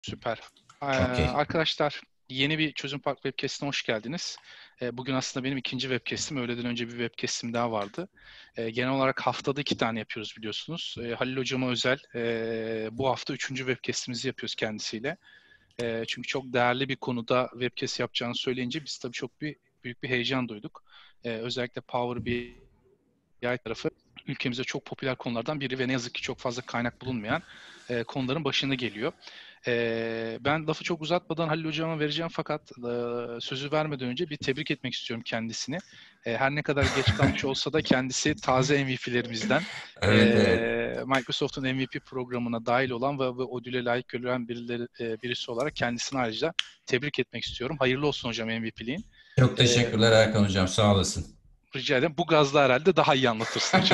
Süper. Okey. Arkadaşlar yeni bir Çözüm Park Webcast'ine hoş geldiniz. Bugün aslında benim ikinci webcast'im. Öğleden önce bir webcast'im daha vardı. Genel olarak haftada 2 tane yapıyoruz biliyorsunuz. Halil Hocama özel bu hafta 3. webcast'imizi yapıyoruz kendisiyle. Çünkü çok değerli bir konuda webcast yapacağını söyleyince biz tabii çok büyük bir heyecan duyduk. Özellikle Power BI tarafı ülkemizde çok popüler konulardan biri ve ne yazık ki çok fazla kaynak bulunmayan konuların başında geliyor. Ben lafı çok uzatmadan Halil Hocam'a vereceğim fakat sözü vermeden önce bir tebrik etmek istiyorum kendisini. Her ne kadar geç kalmış olsa da kendisi taze MVP'lerimizden. Evet, evet. Microsoft'un MVP programına dahil olan ve ödüle layık görülen birisi olarak kendisini ayrıca tebrik etmek istiyorum. Hayırlı olsun hocam MVP'liğin. Çok Ee, teşekkürler Erkan Hocam. Sağ olasın. Rica ederim. Bu gazla herhalde daha iyi anlatırsın hocam.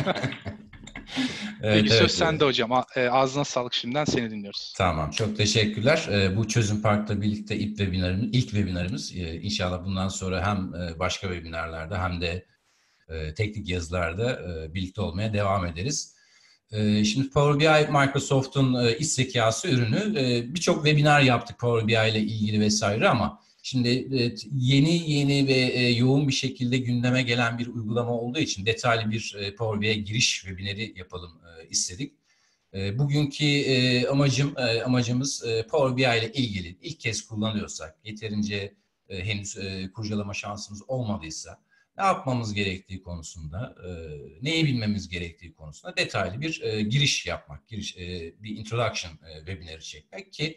Evet, Peki söz evet. sende hocam. Ağzına sağlık, şimdiden seni dinliyoruz. Tamam. Çok teşekkürler. Bu Çözüm Park'ta birlikte ilk webinarımız. İnşallah bundan sonra hem başka webinarlarda hem de teknik yazılarda birlikte olmaya devam ederiz. Şimdi Power BI Microsoft'un iş zekası ürünü. Birçok webinar yaptık Power BI ile ilgili vesaire ama şimdi yeni ve yoğun bir şekilde gündeme gelen bir uygulama olduğu için detaylı bir Power BI giriş webineri yapalım istedik. Bugünkü amacımız Power BI ile ilgili ilk kez kullanıyorsak, yeterince henüz kurcalama şansımız olmadıysa ne yapmamız gerektiği konusunda, neyi bilmemiz gerektiği konusunda detaylı bir giriş yapmak, bir introduction webineri çekmek ki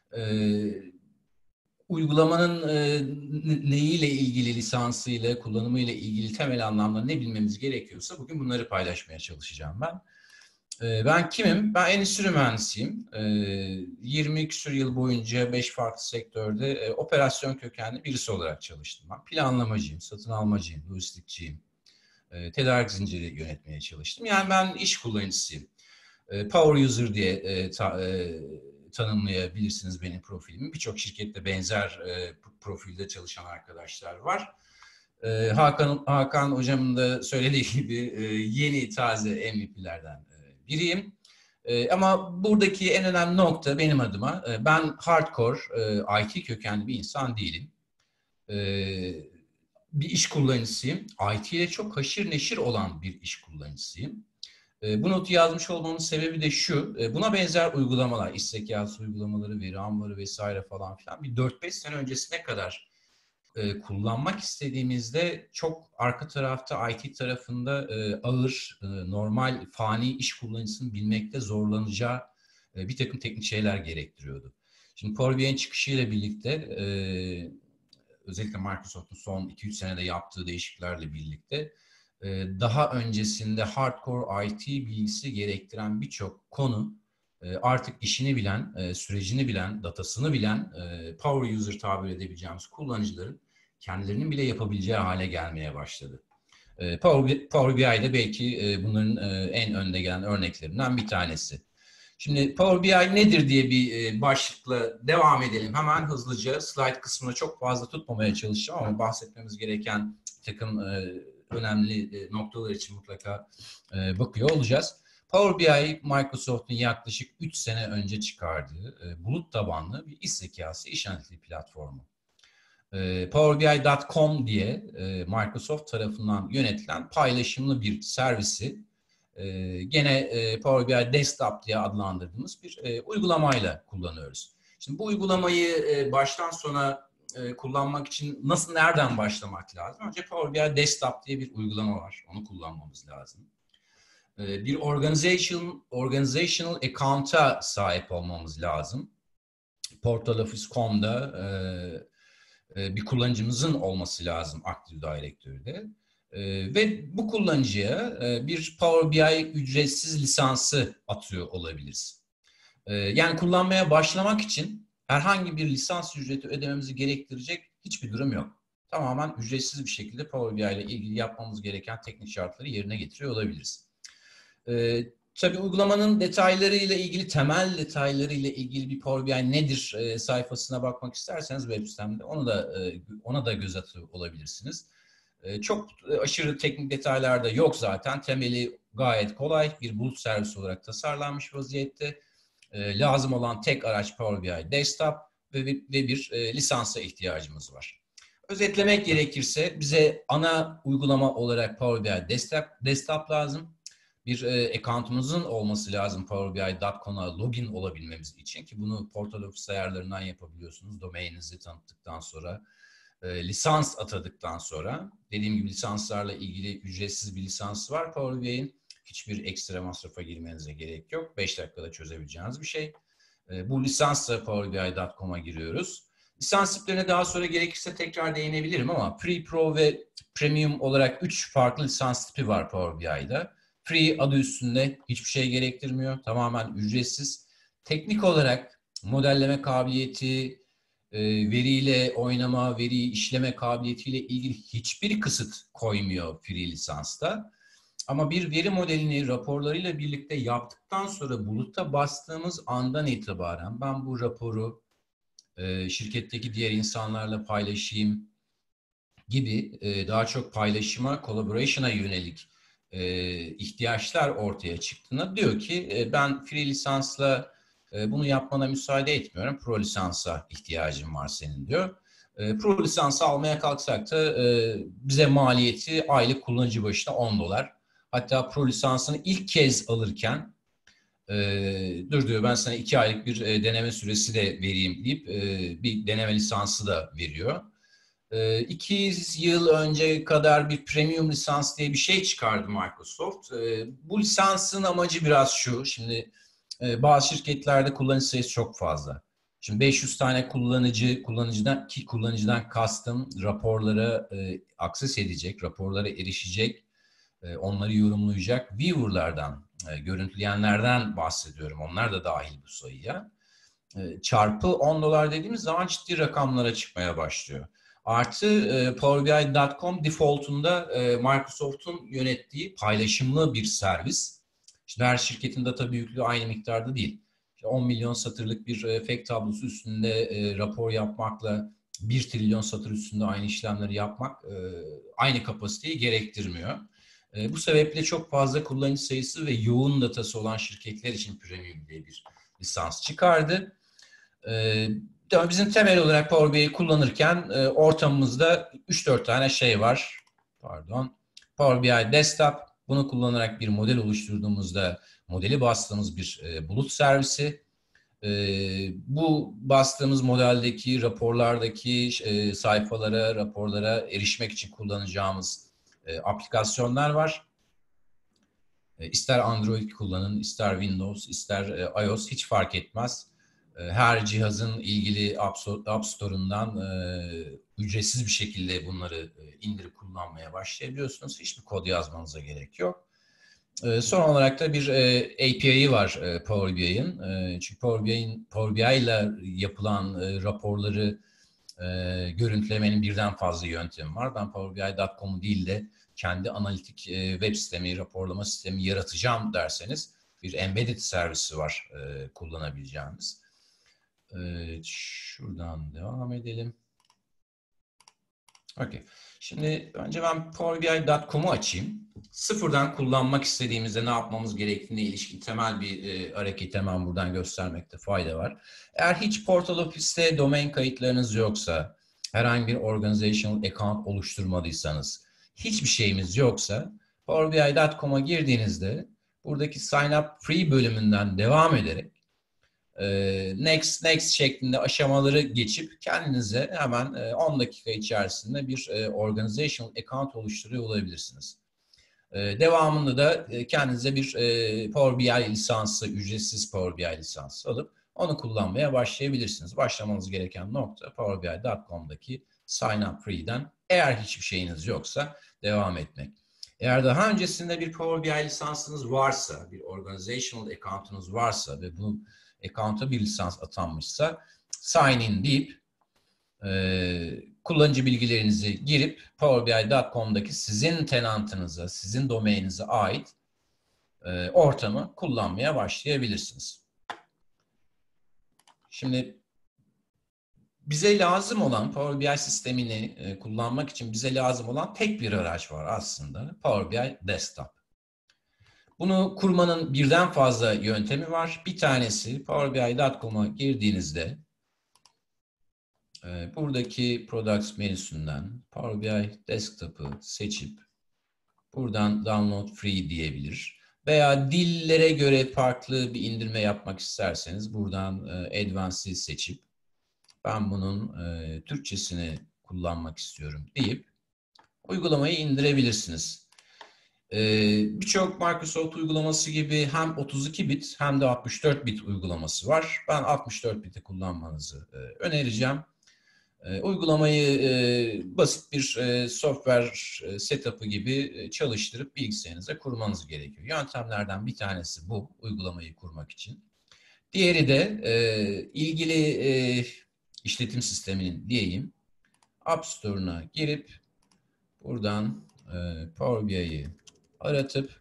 uygulamanın neyiyle ilgili, lisansıyla, kullanımıyla ilgili temel anlamda ne bilmemiz gerekiyorsa bugün bunları paylaşmaya çalışacağım ben. Ben kimim? Ben endüstri mühendisiyim. 20 küsur yıl boyunca 5 farklı sektörde operasyon kökenli birisi olarak çalıştım. Ben planlamacıyım, satın almacıyım, lojistikçiyim. Tedarik zinciri yönetmeye çalıştım. Yani ben iş kullanıcısıyım. Power user diye tanımlayabilirsiniz benim profilimi. Birçok şirkette benzer profilde çalışan arkadaşlar var. Hakan hocamın da söylediği gibi yeni taze MVP'lerden biriyim. Ama buradaki en önemli nokta benim adıma ben hardcore IT kökenli bir insan değilim. Bir iş kullanıcısıyım. IT ile çok haşır neşir olan bir iş kullanıcısıyım. Bu notu yazmış olmamın sebebi de şu. Buna benzer uygulamalar, iş zekası uygulamaları, veri ağları vesaire falan filan bir 4-5 sene öncesine kadar kullanmak istediğimizde çok arka tarafta IT tarafında ağır, normal fani iş kullanıcısının bilmekte zorlanacağı bir takım teknik şeyler gerektiriyordu. Şimdi Power BI'nin çıkışıyla birlikte özellikle Microsoft'un son 2-3 senede yaptığı değişikliklerle birlikte daha öncesinde hardcore IT bilgisi gerektiren birçok konu artık işini bilen, sürecini bilen, datasını bilen, power user tabir edebileceğimiz kullanıcıların kendilerinin bile yapabileceği hale gelmeye başladı. Power BI de belki bunların en önde gelen örneklerinden bir tanesi. Şimdi Power BI nedir diye bir başlıkla devam edelim. Hemen hızlıca slide kısmını çok fazla tutmamaya çalışacağım ama bahsetmemiz gereken takım önemli noktalar için mutlaka bakıyor olacağız. Power BI Microsoft'un yaklaşık 3 sene önce çıkardığı bulut tabanlı bir iş zekası iş analitik platformu. PowerBI.com diye Microsoft tarafından yönetilen paylaşımlı bir servisi gene Power BI Desktop diye adlandırdığımız bir uygulamayla kullanıyoruz. Şimdi bu uygulamayı baştan sona kullanmak için nereden başlamak lazım? Önce Power BI Desktop diye bir uygulama var. Onu kullanmamız lazım. Bir organizational account'a sahip olmamız lazım. PortalOffice.com'da bir kullanıcımızın olması lazım Active Directory'de. Ve bu kullanıcıya bir Power BI ücretsiz lisansı atıyor olabiliriz. Yani kullanmaya başlamak için herhangi bir lisans ücreti ödememizi gerektirecek hiçbir durum yok. Tamamen ücretsiz bir şekilde Power BI ile ilgili yapmamız gereken teknik şartları yerine getiriyor olabiliriz. Tabii uygulamanın detaylarıyla ilgili, temel detaylarıyla ilgili bir Power BI nedir sayfasına bakmak isterseniz web sitemde ona da göz atıyor olabilirsiniz. Çok aşırı teknik detaylar da yok zaten. Temeli gayet kolay. Bir bulut servisi olarak tasarlanmış vaziyette. Lazım olan tek araç Power BI Desktop ve bir lisansa ihtiyacımız var. Özetlemek gerekirse bize ana uygulama olarak Power BI Desktop lazım. Bir account'umuzun olması lazım powerbi.com'a login olabilmemiz için ki bunu Portal Office ayarlarından yapabiliyorsunuz. Domaininizi tanıttıktan sonra, lisans atadıktan sonra. Dediğim gibi lisanslarla ilgili ücretsiz bir lisans var Power BI'nin. Hiçbir ekstra masrafa girmenize gerek yok. 5 dakikada çözebileceğiniz bir şey. Bu lisansla powerbi.com'a giriyoruz. Lisans tiplerine daha sonra gerekirse tekrar değinebilirim ama Free, Pro ve Premium olarak 3 farklı lisans tipi var Power BI'da. Free adı üstünde hiçbir şey gerektirmiyor. Tamamen ücretsiz. Teknik olarak modelleme kabiliyeti, veriyle oynama, veriyi işleme kabiliyetiyle ilgili hiçbir kısıt koymuyor Free lisansta. Ama bir veri modelini raporlarıyla birlikte yaptıktan sonra buluta bastığımız andan itibaren ben bu raporu şirketteki diğer insanlarla paylaşayım gibi daha çok paylaşıma, collaboration'a yönelik ihtiyaçlar ortaya çıktığında diyor ki ben free lisansla bunu yapmana müsaade etmiyorum. Pro lisansa ihtiyacım var senin diyor. Pro lisansı almaya kalksak da bize maliyeti aylık kullanıcı başına $10. Hatta pro lisansını ilk kez alırken dur diyor ben sana 2 aylık bir deneme süresi de vereyim deyip bir deneme lisansı da veriyor. 2 yıl önce kadar bir premium lisans diye bir şey çıkardı Microsoft. Bu lisansın amacı biraz şu. Şimdi bazı şirketlerde kullanıcı sayısı çok fazla. Şimdi 500 tane kullanıcıdan kastım raporlara akses edecek, raporlara erişecek, onları yorumlayacak viewer'lardan, görüntüleyenlerden bahsediyorum. Onlar da dahil bu sayıya. Çarpı $10 dediğimiz zaman ciddi rakamlara çıkmaya başlıyor. Artı PowerBI.com default'unda Microsoft'un yönettiği paylaşımlı bir servis. Şimdi her şirketin data büyüklüğü aynı miktarda değil. 10 milyon satırlık bir efekt tablosu üstünde rapor yapmakla 1 trilyon satır üstünde aynı işlemleri yapmak aynı kapasiteyi gerektirmiyor. Bu sebeple çok fazla kullanıcı sayısı ve yoğun datası olan şirketler için Premium diye bir lisans çıkardı. Bizim temel olarak Power BI'yi kullanırken ortamımızda 3-4 tane şey var. Power BI Desktop. Bunu kullanarak bir model oluşturduğumuzda modeli bastığımız bir bulut servisi. Bu bastığımız modeldeki raporlardaki sayfalara, raporlara erişmek için kullanacağımız aplikasyonlar var. İster Android kullanın, ister Windows, ister iOS hiç fark etmez. Her cihazın ilgili App Store'undan ücretsiz bir şekilde bunları indirip kullanmaya başlayabiliyorsunuz. Hiçbir kod yazmanıza gerek yok. Son olarak da bir API'yi var Power BI'nin. Çünkü Power BI ile yapılan raporları görüntülemenin birden fazla yöntemi var. Ben PowerBI.com değil de kendi analitik web sistemi, raporlama sistemi yaratacağım derseniz bir embedded servisi var kullanabileceğimiz. Şuradan devam edelim. Okay. Şimdi önce ben PowerBI.com'u açayım. Sıfırdan kullanmak istediğimizde ne yapmamız gerektiğine ilişkin temel bir hareket hemen buradan göstermekte fayda var. Eğer hiç Portal Office'te domain kayıtlarınız yoksa, herhangi bir organizational account oluşturmadıysanız, hiçbir şeyimiz yoksa PowerBI.com'a girdiğinizde buradaki Sign Up Free bölümünden devam ederek next şeklinde aşamaları geçip kendinize hemen 10 dakika içerisinde bir organizational account oluşturuyor olabilirsiniz. Devamında da kendinize bir Power BI lisansı, ücretsiz Power BI lisansı alıp onu kullanmaya başlayabilirsiniz. Başlamanız gereken nokta PowerBI.com'daki Sign Up Free'den eğer hiçbir şeyiniz yoksa devam etmek. Eğer daha öncesinde bir Power BI lisansınız varsa, bir organizational account'unuz varsa ve bu account'a bir lisans atanmışsa sign in deyip kullanıcı bilgilerinizi girip PowerBI.com'daki sizin tenantınıza, sizin domaininize ait ortamı kullanmaya başlayabilirsiniz. Şimdi bize lazım olan Power BI sistemini kullanmak için bize lazım olan tek bir araç var aslında. Power BI Desktop. Bunu kurmanın birden fazla yöntemi var. Bir tanesi powerbi.com'a girdiğinizde buradaki Products menüsünden Power BI Desktop'ı seçip buradan Download Free diyebilir. Veya dillere göre farklı bir indirme yapmak isterseniz buradan Advanced'i seçip ben bunun Türkçesini kullanmak istiyorum deyip uygulamayı indirebilirsiniz. Birçok Microsoft uygulaması gibi hem 32 bit hem de 64 bit uygulaması var. Ben 64 biti kullanmanızı önereceğim. Uygulamayı basit bir software setup'ı gibi çalıştırıp bilgisayarınıza kurmanız gerekiyor. Yöntemlerden bir tanesi bu, uygulamayı kurmak için. Diğeri de ilgili işletim sisteminin diyeyim, App Store'una girip buradan Power BI'yi aratıp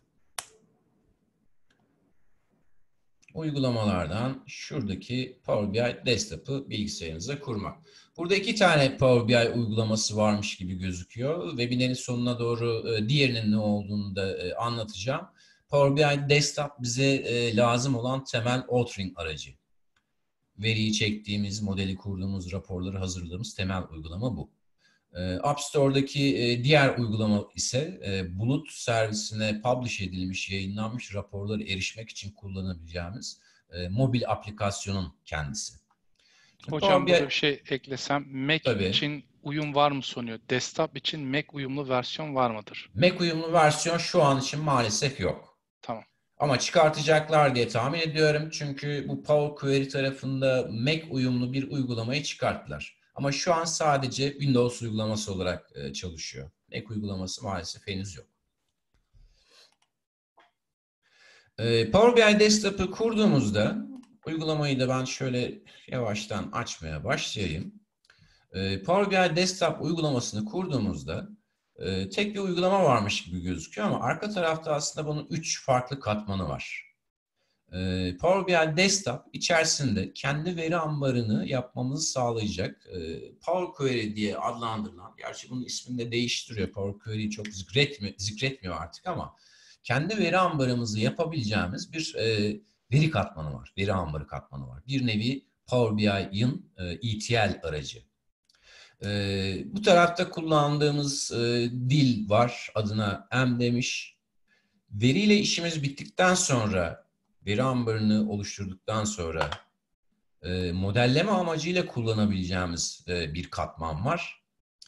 uygulamalardan şuradaki Power BI Desktop'ı bilgisayarınıza kurmak. Burada 2 tane Power BI uygulaması varmış gibi gözüküyor. Webinarın sonuna doğru diğerinin ne olduğunu da anlatacağım. Power BI Desktop bize lazım olan temel authoring aracı. Veriyi çektiğimiz, modeli kurduğumuz, raporları hazırladığımız temel uygulama bu. App Store'daki diğer uygulama ise bulut servisine publish edilmiş, yayınlanmış raporlara erişmek için kullanabileceğimiz mobil aplikasyonun kendisi. Hocam burada bir şey eklesem, Mac Tabii. için uyum var mı soruyor. Desktop için Mac uyumlu versiyon var mıdır? Mac uyumlu versiyon şu an için maalesef yok. Tamam. Ama çıkartacaklar diye tahmin ediyorum. Çünkü bu Power Query tarafında Mac uyumlu bir uygulamayı çıkarttılar. Ama şu an sadece Windows uygulaması olarak çalışıyor. Mac uygulaması maalesef henüz yok. Power BI Desktop'ı kurduğumuzda, uygulamayı da ben şöyle yavaştan açmaya başlayayım. Power BI Desktop uygulamasını kurduğumuzda tek bir uygulama varmış gibi gözüküyor ama arka tarafta aslında bunun 3 farklı katmanı var. Power BI Desktop içerisinde kendi veri ambarını yapmamızı sağlayacak Power Query diye adlandırılan, gerçi bunun ismini de değiştiriyor, Power Query'yi çok zikretmiyor artık ama kendi veri ambarımızı yapabileceğimiz bir veri katmanı var, veri ambarı katmanı var. Bir nevi Power BI'ın ETL aracı. Bu tarafta kullandığımız dil var, adına M demiş. Veriyle işimiz bittikten sonra, veri ambarını oluşturduktan sonra modelleme amacıyla kullanabileceğimiz bir katman var.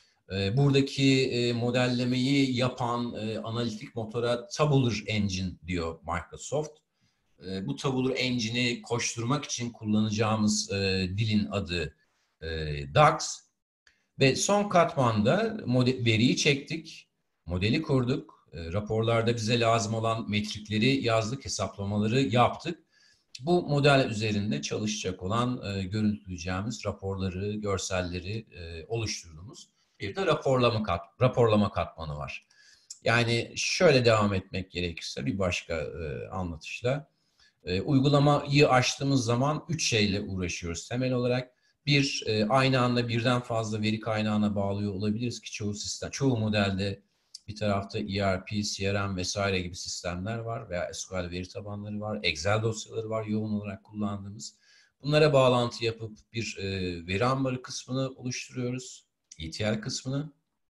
Buradaki modellemeyi yapan analitik motora Tabular Engine diyor Microsoft. Bu Tabular Engine'i koşturmak için kullanacağımız dilin adı DAX. Ve son katmanda veriyi çektik, modeli kurduk, raporlarda bize lazım olan metrikleri yazdık, hesaplamaları yaptık. Bu model üzerinde çalışacak olan, görüntüleyeceğimiz raporları, görselleri oluşturduğumuz bir de raporlama katmanı var. Yani şöyle devam etmek gerekirse bir başka anlatışla, uygulamayı açtığımız zaman 3 şeyle uğraşıyoruz temel olarak. Bir, aynı anda birden fazla veri kaynağına bağlıyor olabiliriz ki çoğu modelde bir tarafta ERP, CRM vesaire gibi sistemler var veya SQL veri tabanları var, Excel dosyaları var yoğun olarak kullandığımız. Bunlara bağlantı yapıp bir veri ambarı kısmını oluşturuyoruz, ETL kısmını.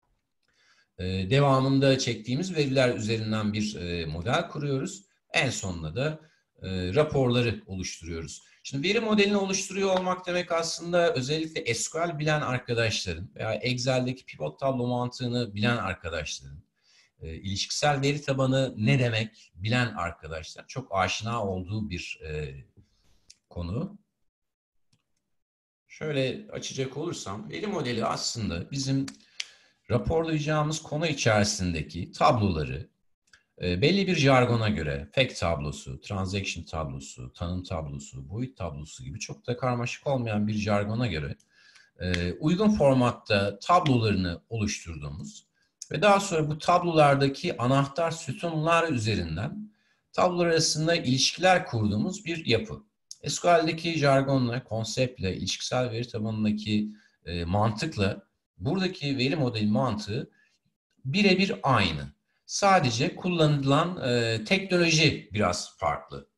Devamında çektiğimiz veriler üzerinden bir model kuruyoruz. En sonunda da raporları oluşturuyoruz. Şimdi veri modelini oluşturuyor olmak demek aslında özellikle SQL bilen arkadaşların veya Excel'deki pivot tablo mantığını bilen arkadaşların, ilişkisel veri tabanı ne demek bilen arkadaşlar çok aşina olduğu bir konu. Şöyle açacak olursam, veri modeli aslında bizim raporlayacağımız konu içerisindeki tabloları belli bir jargona göre fact tablosu, transaction tablosu, tanım tablosu, boyut tablosu gibi çok da karmaşık olmayan bir jargona göre uygun formatta tablolarını oluşturduğumuz ve daha sonra bu tablolardaki anahtar sütunlar üzerinden tablolar arasında ilişkiler kurduğumuz bir yapı. SQL'deki jargonla, konseptle, ilişkisel veri tabanındaki mantıkla buradaki veri modeli mantığı birebir aynı. Sadece kullanılan teknoloji biraz farklı.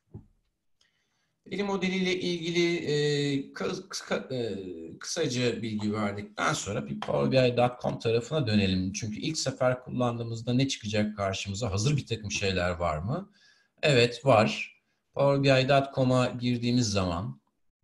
Veri modeliyle ilgili kısaca bilgi verdikten sonra bir PowerBI.com tarafına dönelim. Çünkü ilk sefer kullandığımızda ne çıkacak karşımıza? Hazır bir takım şeyler var mı? Evet, var. PowerBI.com'a girdiğimiz zaman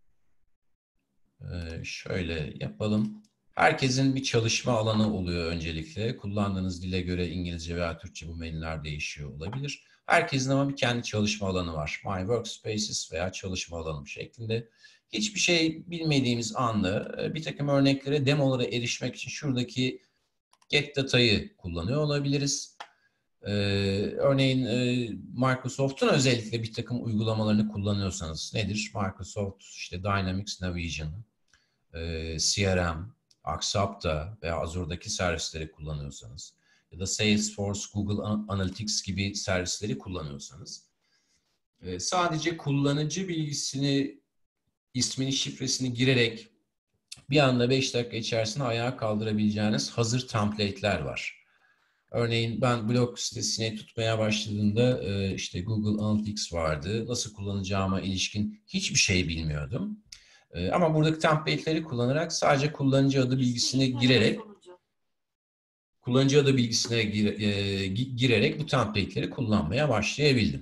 şöyle yapalım. Herkesin bir çalışma alanı oluyor öncelikle. Kullandığınız dile göre İngilizce veya Türkçe bu menüler değişiyor olabilir. Herkesin ama bir kendi çalışma alanı var. My Workspaces veya çalışma alanım şeklinde. Hiçbir şey bilmediğimiz anda bir takım örneklere, demolara erişmek için şuradaki Get Data'yı kullanıyor olabiliriz. Örneğin Microsoft'un özellikle bir takım uygulamalarını kullanıyorsanız nedir? Microsoft işte Dynamics Navision, CRM, Axapta veya Azure'daki servisleri kullanıyorsanız ya da Salesforce, Google Analytics gibi servisleri kullanıyorsanız sadece kullanıcı bilgisini, ismini, şifresini girerek bir anda 5 dakika içerisinde ayağa kaldırabileceğiniz hazır template'ler var. Örneğin ben blog sitesini tutmaya başladığımda işte Google Analytics vardı. Nasıl kullanacağıma ilişkin hiçbir şey bilmiyordum. Ama buradaki template'leri kullanarak sadece kullanıcı adı bilgisini girerek girerek bu template'leri kullanmaya başlayabildim.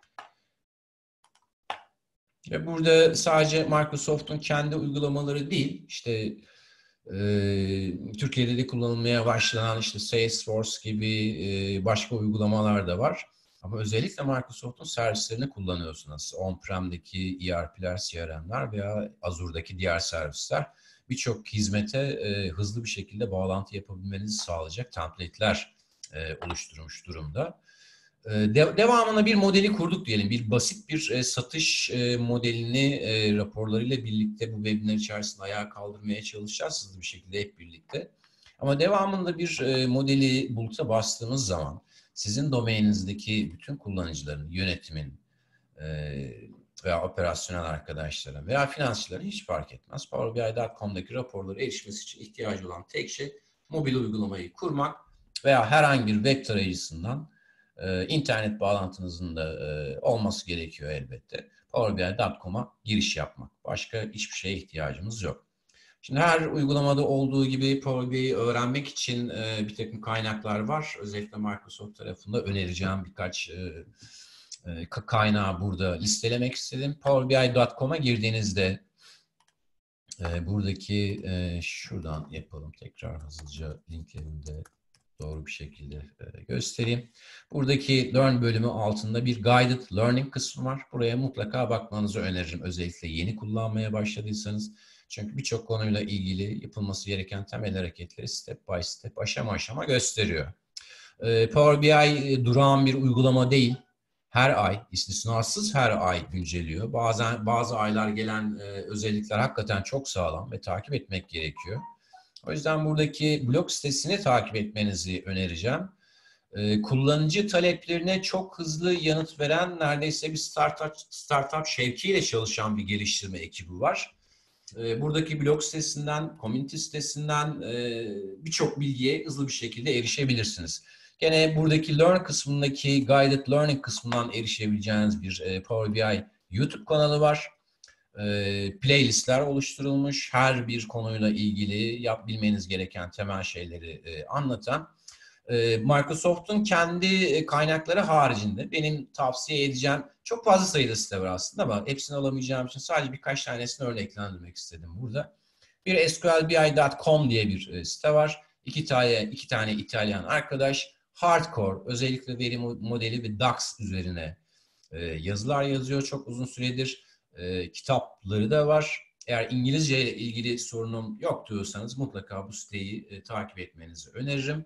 Ve burada sadece Microsoft'un kendi uygulamaları değil, işte Türkiye'de de kullanılmaya başlanan işte Salesforce gibi başka uygulamalar da var. Ama özellikle Microsoft'un servislerini kullanıyorsunuz. On-prem'deki ERP'ler, CRM'ler veya Azure'daki diğer servisler birçok hizmete hızlı bir şekilde bağlantı yapabilmenizi sağlayacak template'ler oluşturmuş durumda. Devamına bir modeli kurduk diyelim. Bir basit bir satış modelini raporlarıyla birlikte bu webinar içerisinde ayağa kaldırmaya çalışacağız hızlı bir şekilde hep birlikte. Ama devamında bir modeli buluta bastığımız zaman sizin domaininizdeki bütün kullanıcıların, yönetimin veya operasyonel arkadaşların veya finansçıların hiç fark etmez. PowerBI.com'daki raporlara erişmesi için ihtiyacı olan tek şey mobil uygulamayı kurmak veya herhangi bir web tarayıcısından internet bağlantınızın da olması gerekiyor elbette. PowerBI.com'a giriş yapmak. Başka hiçbir şeye ihtiyacımız yok. Şimdi her uygulamada olduğu gibi Power BI'yi öğrenmek için bir takım kaynaklar var. Özellikle Microsoft tarafında önereceğim birkaç kaynağı burada listelemek istedim. PowerBI.com'a girdiğinizde buradaki şuradan yapalım tekrar hızlıca linklerinde doğru bir şekilde göstereyim. Buradaki Learn bölümü altında bir Guided Learning kısmı var. Buraya mutlaka bakmanızı öneririm. Özellikle yeni kullanmaya başladıysanız. Çünkü birçok konuyla ilgili yapılması gereken temel hareketleri step by step, aşama aşama gösteriyor. Power BI durağan bir uygulama değil. Her ay, istisnasız her ay güncelliyor. Bazı aylar gelen özellikler hakikaten çok sağlam ve takip etmek gerekiyor. O yüzden buradaki blog sitesini takip etmenizi önereceğim. Kullanıcı taleplerine çok hızlı yanıt veren neredeyse bir startup şevkiyle çalışan bir geliştirme ekibi var. Buradaki blog sitesinden, community sitesinden birçok bilgiye hızlı bir şekilde erişebilirsiniz. Gene buradaki Learn kısmındaki Guided Learning kısmından erişebileceğiniz bir Power BI YouTube kanalı var. Playlistler oluşturulmuş. Her bir konuyla ilgili bilmeniz gereken temel şeyleri anlatan. Microsoft'un kendi kaynakları haricinde benim tavsiye edeceğim çok fazla sayıda site var aslında ama hepsini alamayacağım için sadece birkaç tanesini örneklendirmek istedim burada. Bir SQLBI.com diye bir site var. İki tane İtalyan arkadaş hardcore özellikle veri modeli ve DAX üzerine yazılar yazıyor çok uzun süredir. Kitapları da var. Eğer İngilizce ile ilgili sorunum yok diyorsanız mutlaka bu siteyi takip etmenizi öneririm.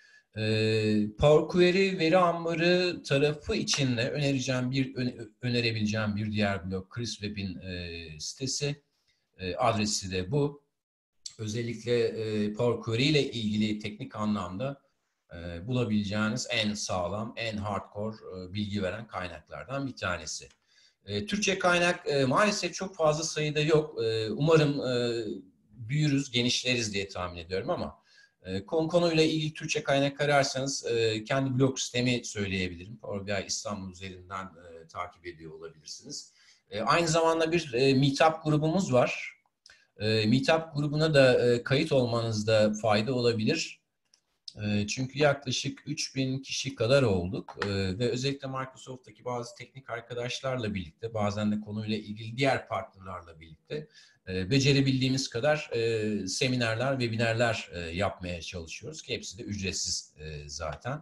Power Query veri ambarı tarafı için de önerebileceğim bir diğer blog Chris Webb'in sitesi. Adresi de bu. Özellikle Power Query ile ilgili teknik anlamda bulabileceğiniz en sağlam, en hardcore bilgi veren kaynaklardan bir tanesi. Türkçe kaynak maalesef çok fazla sayıda yok. Umarım büyürüz, genişleriz diye tahmin ediyorum ama Konuyla ilgili Türkçe kaynak ararsanız kendi blog sistemi söyleyebilirim. Power BI İstanbul üzerinden takip ediyor olabilirsiniz. Aynı zamanda bir Meetup grubumuz var. Meetup grubuna da kayıt olmanızda fayda olabilir. Çünkü yaklaşık 3000 kişi kadar olduk ve özellikle Microsoft'taki bazı teknik arkadaşlarla birlikte, bazen de konuyla ilgili diğer partnerlerle birlikte becerebildiğimiz kadar seminerler, webinarlar yapmaya çalışıyoruz ki hepsi de ücretsiz zaten.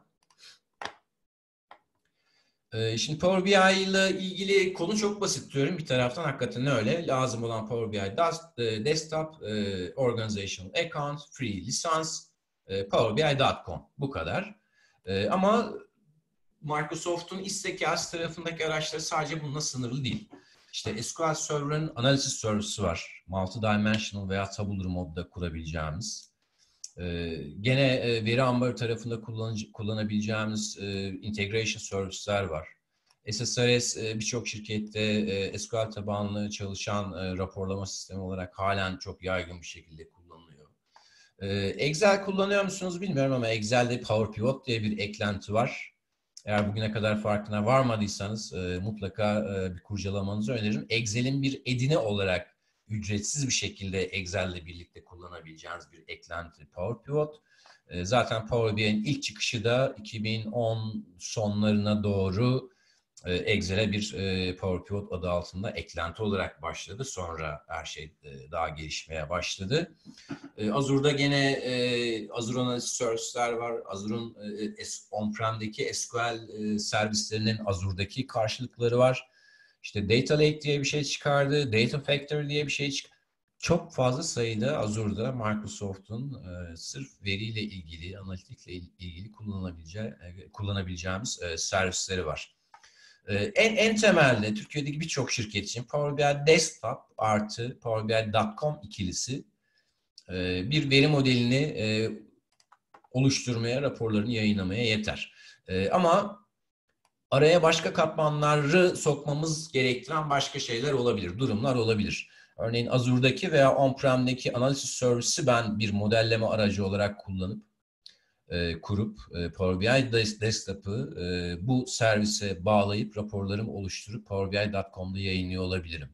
Şimdi Power BI ile ilgili konu çok basit diyorum. Bir taraftan hakikaten öyle. Lazım olan Power BI Desktop, Organizational Account, Free lisans, PowerBI.com. Bu kadar. Ama Microsoft'un iş zekası tarafındaki araçları sadece bununla sınırlı değil. İşte SQL Server'ın Analysis Service'ı var. Multidimensional veya tabular modda kurabileceğimiz. Gene veri ambarı tarafında kullanabileceğimiz integration service'ler var. SSRS birçok şirkette SQL tabanlı çalışan raporlama sistemi olarak halen çok yaygın bir şekilde kullanılıyor. Excel kullanıyor musunuz bilmiyorum ama Excel'de Power Pivot diye bir eklenti var. Eğer bugüne kadar farkına varmadıysanız mutlaka bir kurcalamanızı öneririm. Excel'in bir edini olarak ücretsiz bir şekilde Excel'le birlikte kullanabileceğiniz bir eklenti Power Pivot. Zaten Power BI'nin ilk çıkışı da 2010 sonlarına doğru Excel'e bir Power Pivot adı altında eklenti olarak başladı. Sonra her şey daha gelişmeye başladı. Azure'da gene Azure Analysis Service'ler var. Azure'un on-prem'deki SQL servislerinin Azure'daki karşılıkları var. İşte Data Lake diye bir şey çıkardı. Data Factory diye bir şey çıkardı. Çok fazla sayıda Azure'da Microsoft'un sırf veriyle ilgili, analitikle ilgili kullanabileceğimiz servisleri var. En temelde Türkiye'deki birçok şirket için Power BI Desktop artı PowerBI.com ikilisi bir veri modelini oluşturmaya, raporlarını yayınlamaya yeter. Ama araya başka katmanları sokmamız gerektiren başka şeyler olabilir, durumlar olabilir. Örneğin Azure'daki veya on-prem'deki Analysis Service'i ben bir modelleme aracı olarak kurup Power BI Desktop'ı bu servise bağlayıp raporlarımı oluşturup PowerBI.com'da yayınlıyor olabilirim.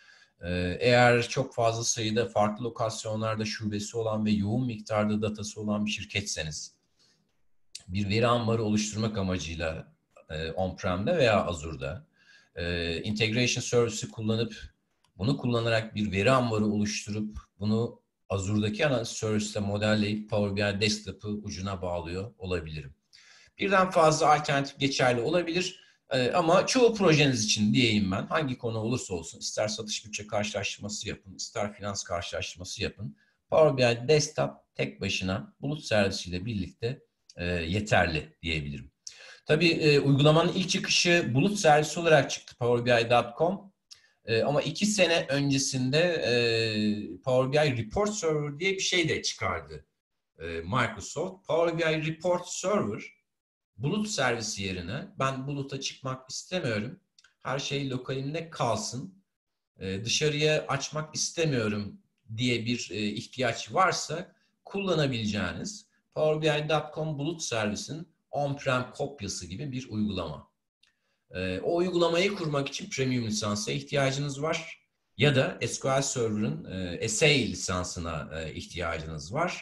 Eğer çok fazla sayıda farklı lokasyonlarda şubesi olan ve yoğun miktarda datası olan bir şirketseniz, bir veri ambarı oluşturmak amacıyla on-prem'de veya Azure'da integration service'i kullanıp bunu kullanarak bir veri ambarı oluşturup bunu Azure'daki Analysis Service'te modelleyip Power BI Desktop'ı ucuna bağlıyor olabilirim. Birden fazla alternatif geçerli olabilir. Ama çoğu projeniz için diyeyim ben, hangi konu olursa olsun, ister satış bütçe karşılaştırması yapın, ister finans karşılaştırması yapın, Power BI Desktop tek başına bulut servisiyle birlikte yeterli diyebilirim. Tabii uygulamanın ilk çıkışı bulut servisi olarak çıktı PowerBI.com. Ama 2 sene öncesinde Power BI Report Server diye bir şey de çıkardı Microsoft. Power BI Report Server bulut servisi yerine ben buluta çıkmak istemiyorum, her şey lokalimde kalsın, dışarıya açmak istemiyorum diye bir ihtiyaç varsa kullanabileceğiniz PowerBI.com bulut servisinin on-prem kopyası gibi bir uygulama. O uygulamayı kurmak için premium lisansa ihtiyacınız var ya da SQL Server'ın SA lisansına ihtiyacınız var.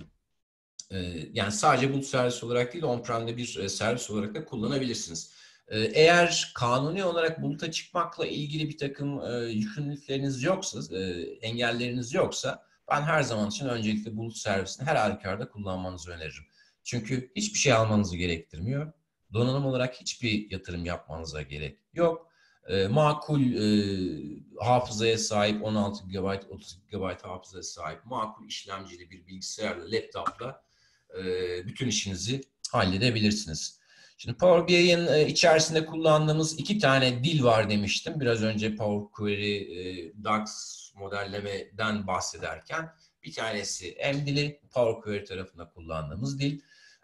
Yani sadece bulut servis olarak değil, on-prem'de bir servis olarak da kullanabilirsiniz. Eğer kanuni olarak buluta çıkmakla ilgili bir takım yükümlülükleriniz yoksa, engelleriniz yoksa ben her zaman için öncelikle bulut servisini her halükarda kullanmanızı öneririm. Çünkü hiçbir şey almanızı gerektirmiyor. Donanım olarak hiçbir yatırım yapmanıza gerek yok. Makul hafızaya sahip 16 GB, 30 GB hafızaya sahip makul işlemcili bir bilgisayarla, laptopla bütün işinizi halledebilirsiniz. Şimdi Power BI'nin içerisinde kullandığımız 2 tane dil var demiştim. Biraz önce Power Query, DAX modellemeden bahsederken bir tanesi M dili, Power Query tarafında kullandığımız dil.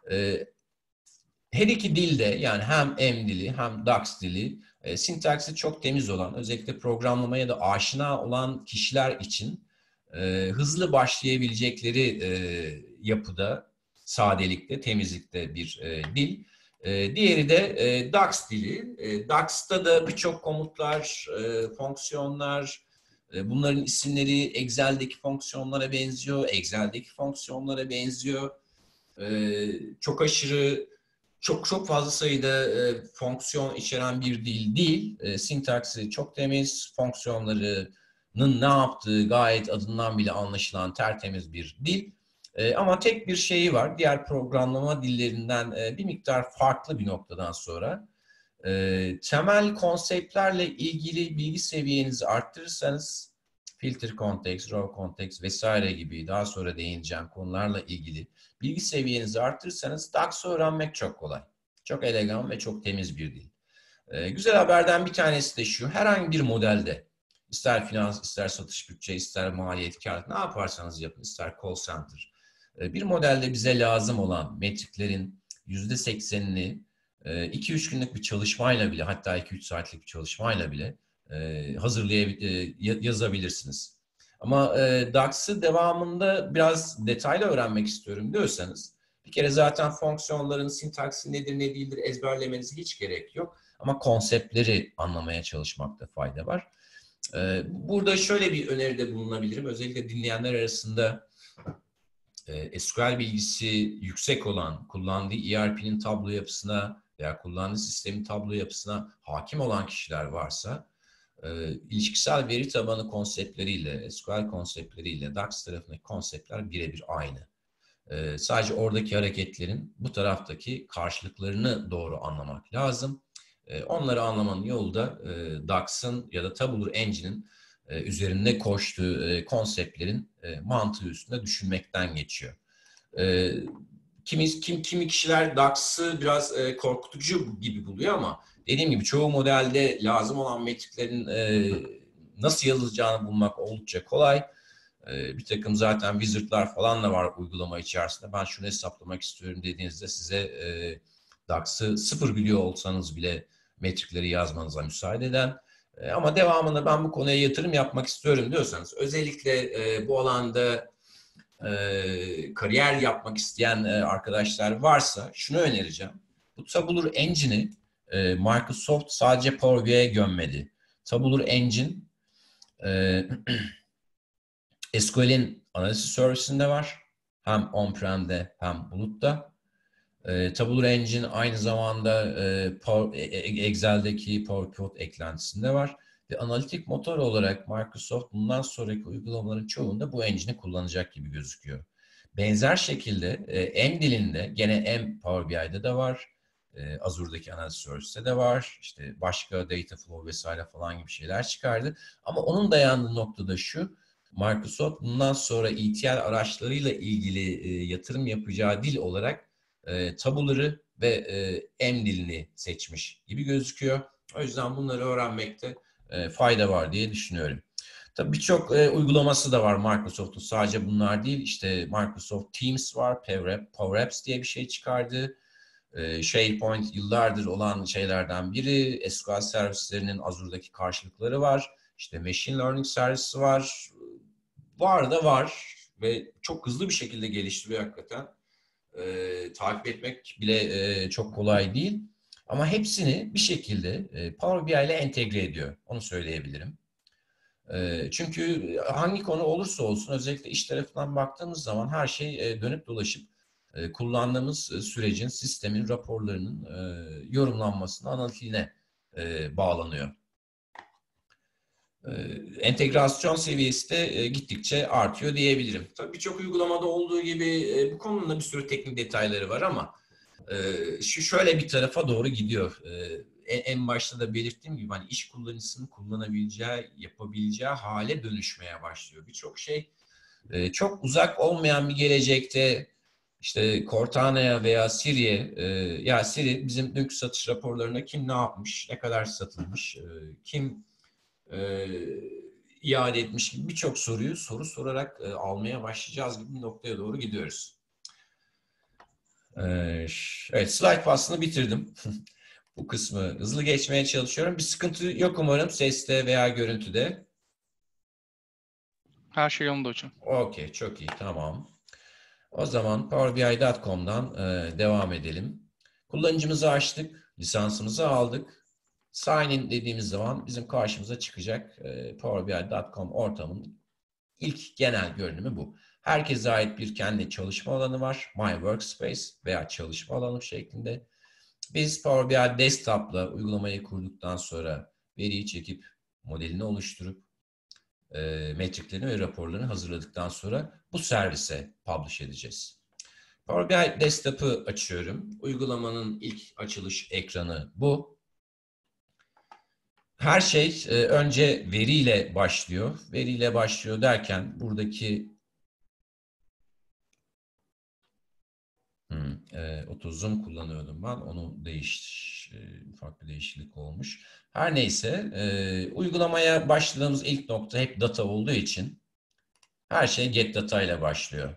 Her iki dilde yani hem M dili hem DAX dili sintaksi çok temiz olan, özellikle programlamaya da aşina olan kişiler için hızlı başlayabilecekleri yapıda, sadelikte, temizlikte bir dil. Diğeri de DAX dili. DAX'ta da birçok komutlar, fonksiyonlar, bunların isimleri Excel'deki fonksiyonlara benziyor, Excel'deki fonksiyonlara benziyor. Çok aşırı, çok fazla sayıda fonksiyon içeren bir dil değil. Sintaksi çok temiz, fonksiyonlarının ne yaptığı gayet adından bile anlaşılan tertemiz bir dil. Ama tek bir şeyi var. Diğer programlama dillerinden bir miktar farklı bir noktadan sonra. Temel konseptlerle ilgili bilgi seviyenizi arttırırsanız, filter context, row context vesaire gibi daha sonra değineceğim konularla ilgili bilgi seviyenizi arttırırsanız DAX'ı öğrenmek çok kolay. Çok elegan ve çok temiz bir dil. Güzel haberden bir tanesi de şu: herhangi bir modelde, ister finans, ister satış bütçe, ister maliyet kâr, ne yaparsanız yapın, ister call center, bir modelde bize lazım olan metriklerin %80'ini 2-3 günlük bir çalışmayla bile, hatta 2-3 saatlik bir çalışmayla bile yazabilirsiniz. Ama DAX'ı devamında biraz detaylı öğrenmek istiyorum diyorsanız, bir kere zaten fonksiyonların sintaksi nedir ne değildir ezberlemenize hiç gerek yok. Ama konseptleri anlamaya çalışmakta fayda var. Burada şöyle bir öneride bulunabilirim. Özellikle dinleyenler arasında SQL bilgisi yüksek olan, kullandığı ERP'nin tablo yapısına veya kullandığı sistemin tablo yapısına hakim olan kişiler varsa, ilişkisel veri tabanı konseptleriyle, SQL konseptleriyle DAX tarafındaki konseptler birebir aynı. Sadece oradaki hareketlerin bu taraftaki karşılıklarını doğru anlamak lazım. Onları anlamanın yolu da DAX'ın ya da Tabular Engine'in üzerinde koştuğu konseptlerin mantığı üstünde düşünmekten geçiyor. Kimi kişiler DAX'ı biraz korkutucu gibi buluyor ama dediğim gibi çoğu modelde lazım olan metriklerin nasıl yazılacağını bulmak oldukça kolay. Bir takım zaten wizardlar falan da var uygulama içerisinde. Ben şunu hesaplamak istiyorum dediğinizde size DAX'ı sıfır biliyor olsanız bile metrikleri yazmanıza müsaade eden. Ama devamında ben bu konuya yatırım yapmak istiyorum diyorsanız, özellikle bu alanda kariyer yapmak isteyen arkadaşlar varsa şunu önereceğim. Bu Tabular Engine'i Microsoft sadece Power BI'ye gömmedi. Tabular Engine SQL'in analiz servisinde var. Hem on-prem'de hem bulutta. Tabular Engine aynı zamanda Excel'deki Power Quote eklentisinde var. Ve analitik motor olarak Microsoft bundan sonraki uygulamaların çoğunda bu engine'i kullanacak gibi gözüküyor. Benzer şekilde M dilinde gene M Power BI'de de var. Azure'daki analiz service'te de var. İşte başka data flow vesaire falan gibi şeyler çıkardı. Ama onun dayandığı noktada şu: Microsoft bundan sonra ETL araçlarıyla ilgili yatırım yapacağı dil olarak Tabular'ı ve M dilini seçmiş gibi gözüküyor. O yüzden bunları öğrenmekte fayda var diye düşünüyorum. Tabii birçok uygulaması da var Microsoft'un. Sadece bunlar değil. İşte Microsoft Teams var, Power Apps diye bir şey çıkardı. SharePoint yıllardır olan şeylerden biri. SQL servislerinin Azure'daki karşılıkları var. İşte Machine Learning servisi var. Var da var ve çok hızlı bir şekilde geliştiriyor hakikaten. Takip etmek bile çok kolay değil. Ama hepsini bir şekilde Power BI ile entegre ediyor. Onu söyleyebilirim. Çünkü hangi konu olursa olsun, özellikle iş tarafından baktığımız zaman her şey dönüp dolaşıp kullandığımız sürecin, sistemin, raporlarının yorumlanmasına, analitiğine bağlanıyor. Entegrasyon seviyesi de gittikçe artıyor diyebilirim. Tabii birçok uygulamada olduğu gibi bu konunun da bir sürü teknik detayları var ama şöyle bir tarafa doğru gidiyor. En başta da belirttiğim gibi hani iş kullanıcısının kullanabileceği, yapabileceği hale dönüşmeye başlıyor. Birçok şey çok uzak olmayan bir gelecekte işte Cortana'ya veya Siri'ye, ya Siri bizim dünkü satış raporlarına kim ne yapmış, ne kadar satılmış, kim iade etmiş gibi birçok soruyu soru sorarak almaya başlayacağız gibi bir noktaya doğru gidiyoruz. Evet, slide faslını bitirdim. Bu kısmı hızlı geçmeye çalışıyorum. Bir sıkıntı yok umarım seste veya görüntüde. Her şey yolunda hocam. Okey, çok iyi, tamam. O zaman PowerBI.com'dan devam edelim. Kullanıcımızı açtık, lisansımızı aldık. Sign in dediğimiz zaman bizim karşımıza çıkacak PowerBI.com ortamının ilk genel görünümü bu. Herkese ait bir kendi çalışma alanı var. My Workspace veya çalışma alanı şeklinde. Biz Power BI Desktop'la uygulamayı kurduktan sonra veriyi çekip modelini oluşturup metriklerini ve raporlarını hazırladıktan sonra bu servise publish edeceğiz. Power BI Desktop'ı açıyorum. Uygulamanın ilk açılış ekranı bu. Her şey önce veriyle başlıyor. Veriyle başlıyor derken buradaki 30 zoom kullanıyordum ben. Onu ufak bir değişiklik olmuş. Her neyse uygulamaya başladığımız ilk nokta hep data olduğu için her şey get data ile başlıyor.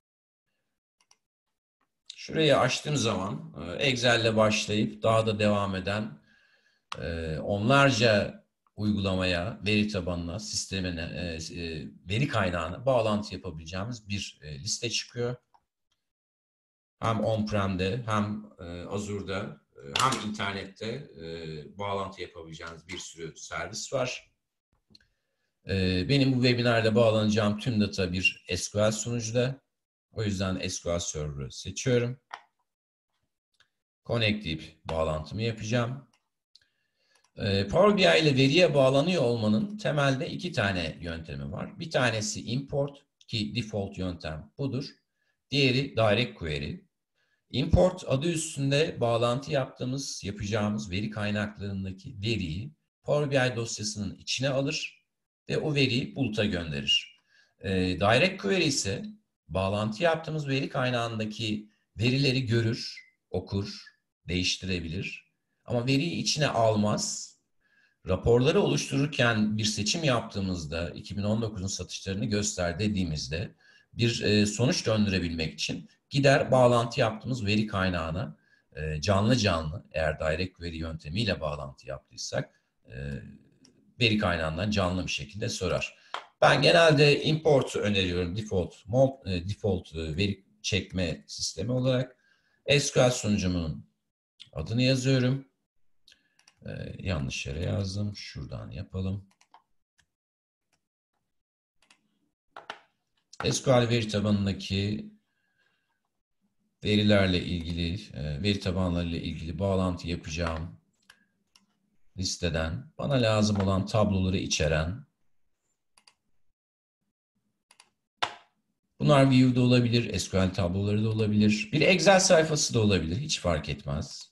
Şurayı açtığım zaman Excel ile başlayıp daha da devam eden onlarca uygulamaya, veri tabanına, sistemine, veri kaynağına bağlantı yapabileceğimiz bir liste çıkıyor. Hem on-prem'de hem Azure'da hem internette bağlantı yapabileceğiniz bir sürü servis var. Benim bu webinarda bağlanacağım tüm data bir SQL sunucuda. O yüzden SQL Server'ı seçiyorum. Connect deyip bağlantımı yapacağım. Power BI ile veriye bağlanıyor olmanın temelde iki tane yöntemi var. Bir tanesi import ki default yöntem budur. Diğeri direct query. Import adı üstünde bağlantı yapacağımız veri kaynaklarındaki veriyi Power BI dosyasının içine alır ve o veriyi bulut'a gönderir. Direct Query ise bağlantı yaptığımız veri kaynağındaki verileri görür, okur, değiştirebilir. Ama veriyi içine almaz. Raporları oluştururken bir seçim yaptığımızda 2019'un satışlarını göster dediğimizde bir sonuç döndürebilmek için gider bağlantı yaptığımız veri kaynağına canlı canlı eğer direct query yöntemiyle bağlantı yaptıysak veri kaynağından canlı bir şekilde sorar. Ben genelde import'u öneriyorum default veri çekme sistemi olarak. SQL sunucumun adını yazıyorum. Yanlış yere yazdım. Şuradan yapalım. SQL veri tabanındaki verilerle ilgili, veri tabanlarıyla ilgili bağlantı yapacağım listeden bana lazım olan tabloları içeren, bunlar View'da olabilir, SQL tabloları da olabilir, bir Excel sayfası da olabilir, hiç fark etmez.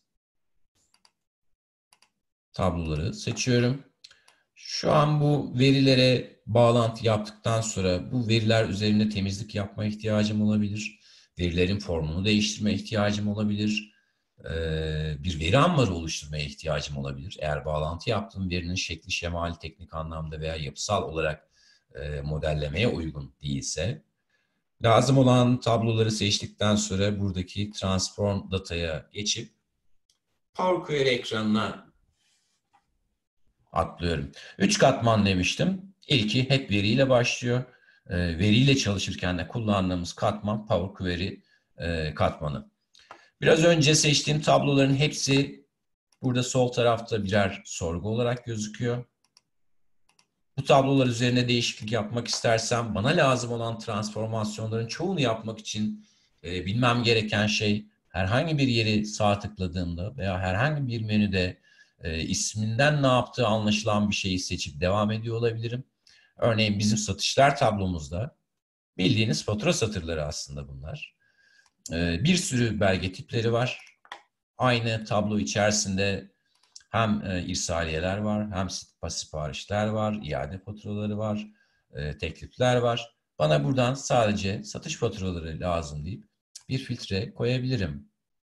Tabloları seçiyorum. Şu an bu verilere bağlantı yaptıktan sonra bu veriler üzerinde temizlik yapma ihtiyacım olabilir. Verilerin formunu değiştirme ihtiyacım olabilir. Bir veri ambarı oluşturmaya ihtiyacım olabilir. Eğer bağlantı yaptığım verinin şekli, şemali, teknik anlamda veya yapısal olarak modellemeye uygun değilse. Lazım olan tabloları seçtikten sonra buradaki Transform Data'ya geçip Power Query ekranına atlıyorum. 3 katman demiştim. İlki hep veriyle başlıyor. Veriyle çalışırken de kullandığımız katman Power Query katmanı. Biraz önce seçtiğim tabloların hepsi burada sol tarafta birer sorgu olarak gözüküyor. Bu tablolar üzerine değişiklik yapmak istersem bana lazım olan transformasyonların çoğunu yapmak için bilmem gereken şey herhangi bir yeri sağ tıkladığımda veya herhangi bir menüde isminden ne yaptığı anlaşılan bir şeyi seçip devam ediyor olabilirim. Örneğin bizim satışlar tablomuzda bildiğiniz fatura satırları aslında bunlar. Bir sürü belge tipleri var. Aynı tablo içerisinde hem irsaliyeler var, hem siparişler var, iade faturaları var, teklifler var. Bana buradan sadece satış faturaları lazım deyip bir filtre koyabilirim.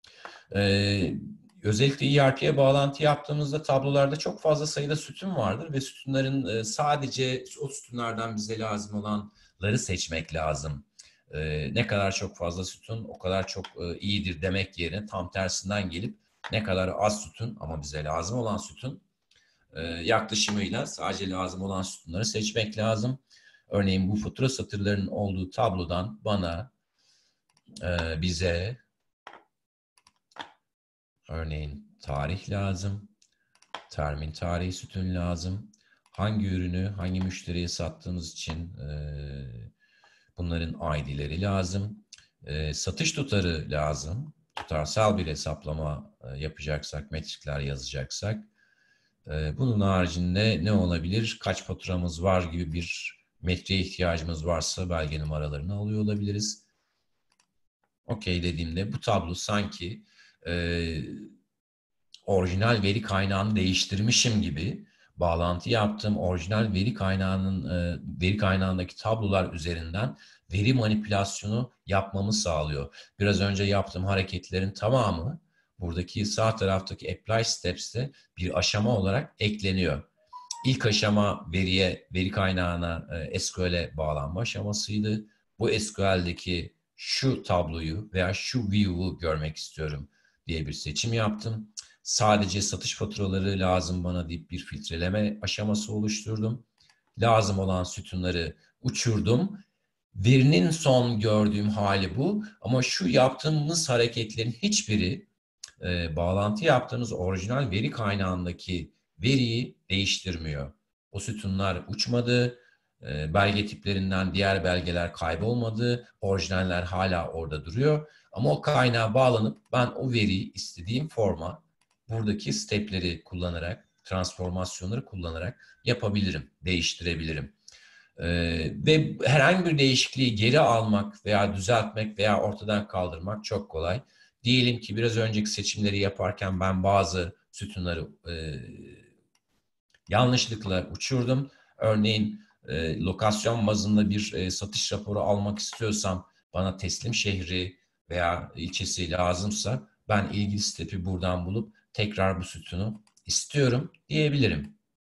Özellikle ERP'ye bağlantı yaptığımızda tablolarda çok fazla sayıda sütun vardır ve sütunların sadece o sütunlardan bize lazım olanları seçmek lazım. Ne kadar çok fazla sütun o kadar çok iyidir demek yerine tam tersinden gelip ne kadar az sütun ama bize lazım olan sütun yaklaşımıyla sadece lazım olan sütunları seçmek lazım. Örneğin bu fatura satırlarının olduğu tablodan bana bize örneğin tarih lazım. Termin tarihi sütun lazım. Hangi ürünü hangi müşteriye sattığımız için bunların ID'leri lazım. Satış tutarı lazım. Tutarsal bir hesaplama yapacaksak, metrikler yazacaksak. Bunun haricinde ne olabilir? Kaç faturamız var gibi bir metriğe ihtiyacımız varsa belge numaralarını alıyor olabiliriz. Okey dediğimde bu tablo sanki orijinal veri kaynağını değiştirmişim gibi bağlantı yaptığım orijinal veri kaynağındaki tablolar üzerinden veri manipülasyonu yapmamı sağlıyor. Biraz önce yaptığım hareketlerin tamamı buradaki sağ taraftaki apply steps'te bir aşama olarak ekleniyor. İlk aşama veri kaynağına SQL'e bağlanma aşamasıydı. Bu SQL'deki şu tabloyu veya şu view'u görmek istiyorum diye bir seçim yaptım. Sadece satış faturaları lazım bana deyip bir filtreleme aşaması oluşturdum. Lazım olan sütunları uçurdum. Verinin son gördüğüm hali bu. Ama şu yaptığımız hareketlerin hiçbiri bağlantı yaptığınız orijinal veri kaynağındaki veriyi değiştirmiyor. O sütunlar uçmadı. Belge tiplerinden diğer belgeler kaybolmadı. Orijinaller hala orada duruyor. Ama o kaynağa bağlanıp ben o veriyi istediğim forma buradaki stepleri kullanarak, transformasyonları kullanarak yapabilirim, değiştirebilirim. Ve herhangi bir değişikliği geri almak veya düzeltmek veya ortadan kaldırmak çok kolay. Diyelim ki biraz önceki seçimleri yaparken ben bazı sütunları yanlışlıkla uçurdum. Örneğin lokasyon bazında bir satış raporu almak istiyorsam bana teslim şehri veya ilçesi lazımsa ben ilgili stepi buradan bulup tekrar bu sütunu istiyorum diyebilirim.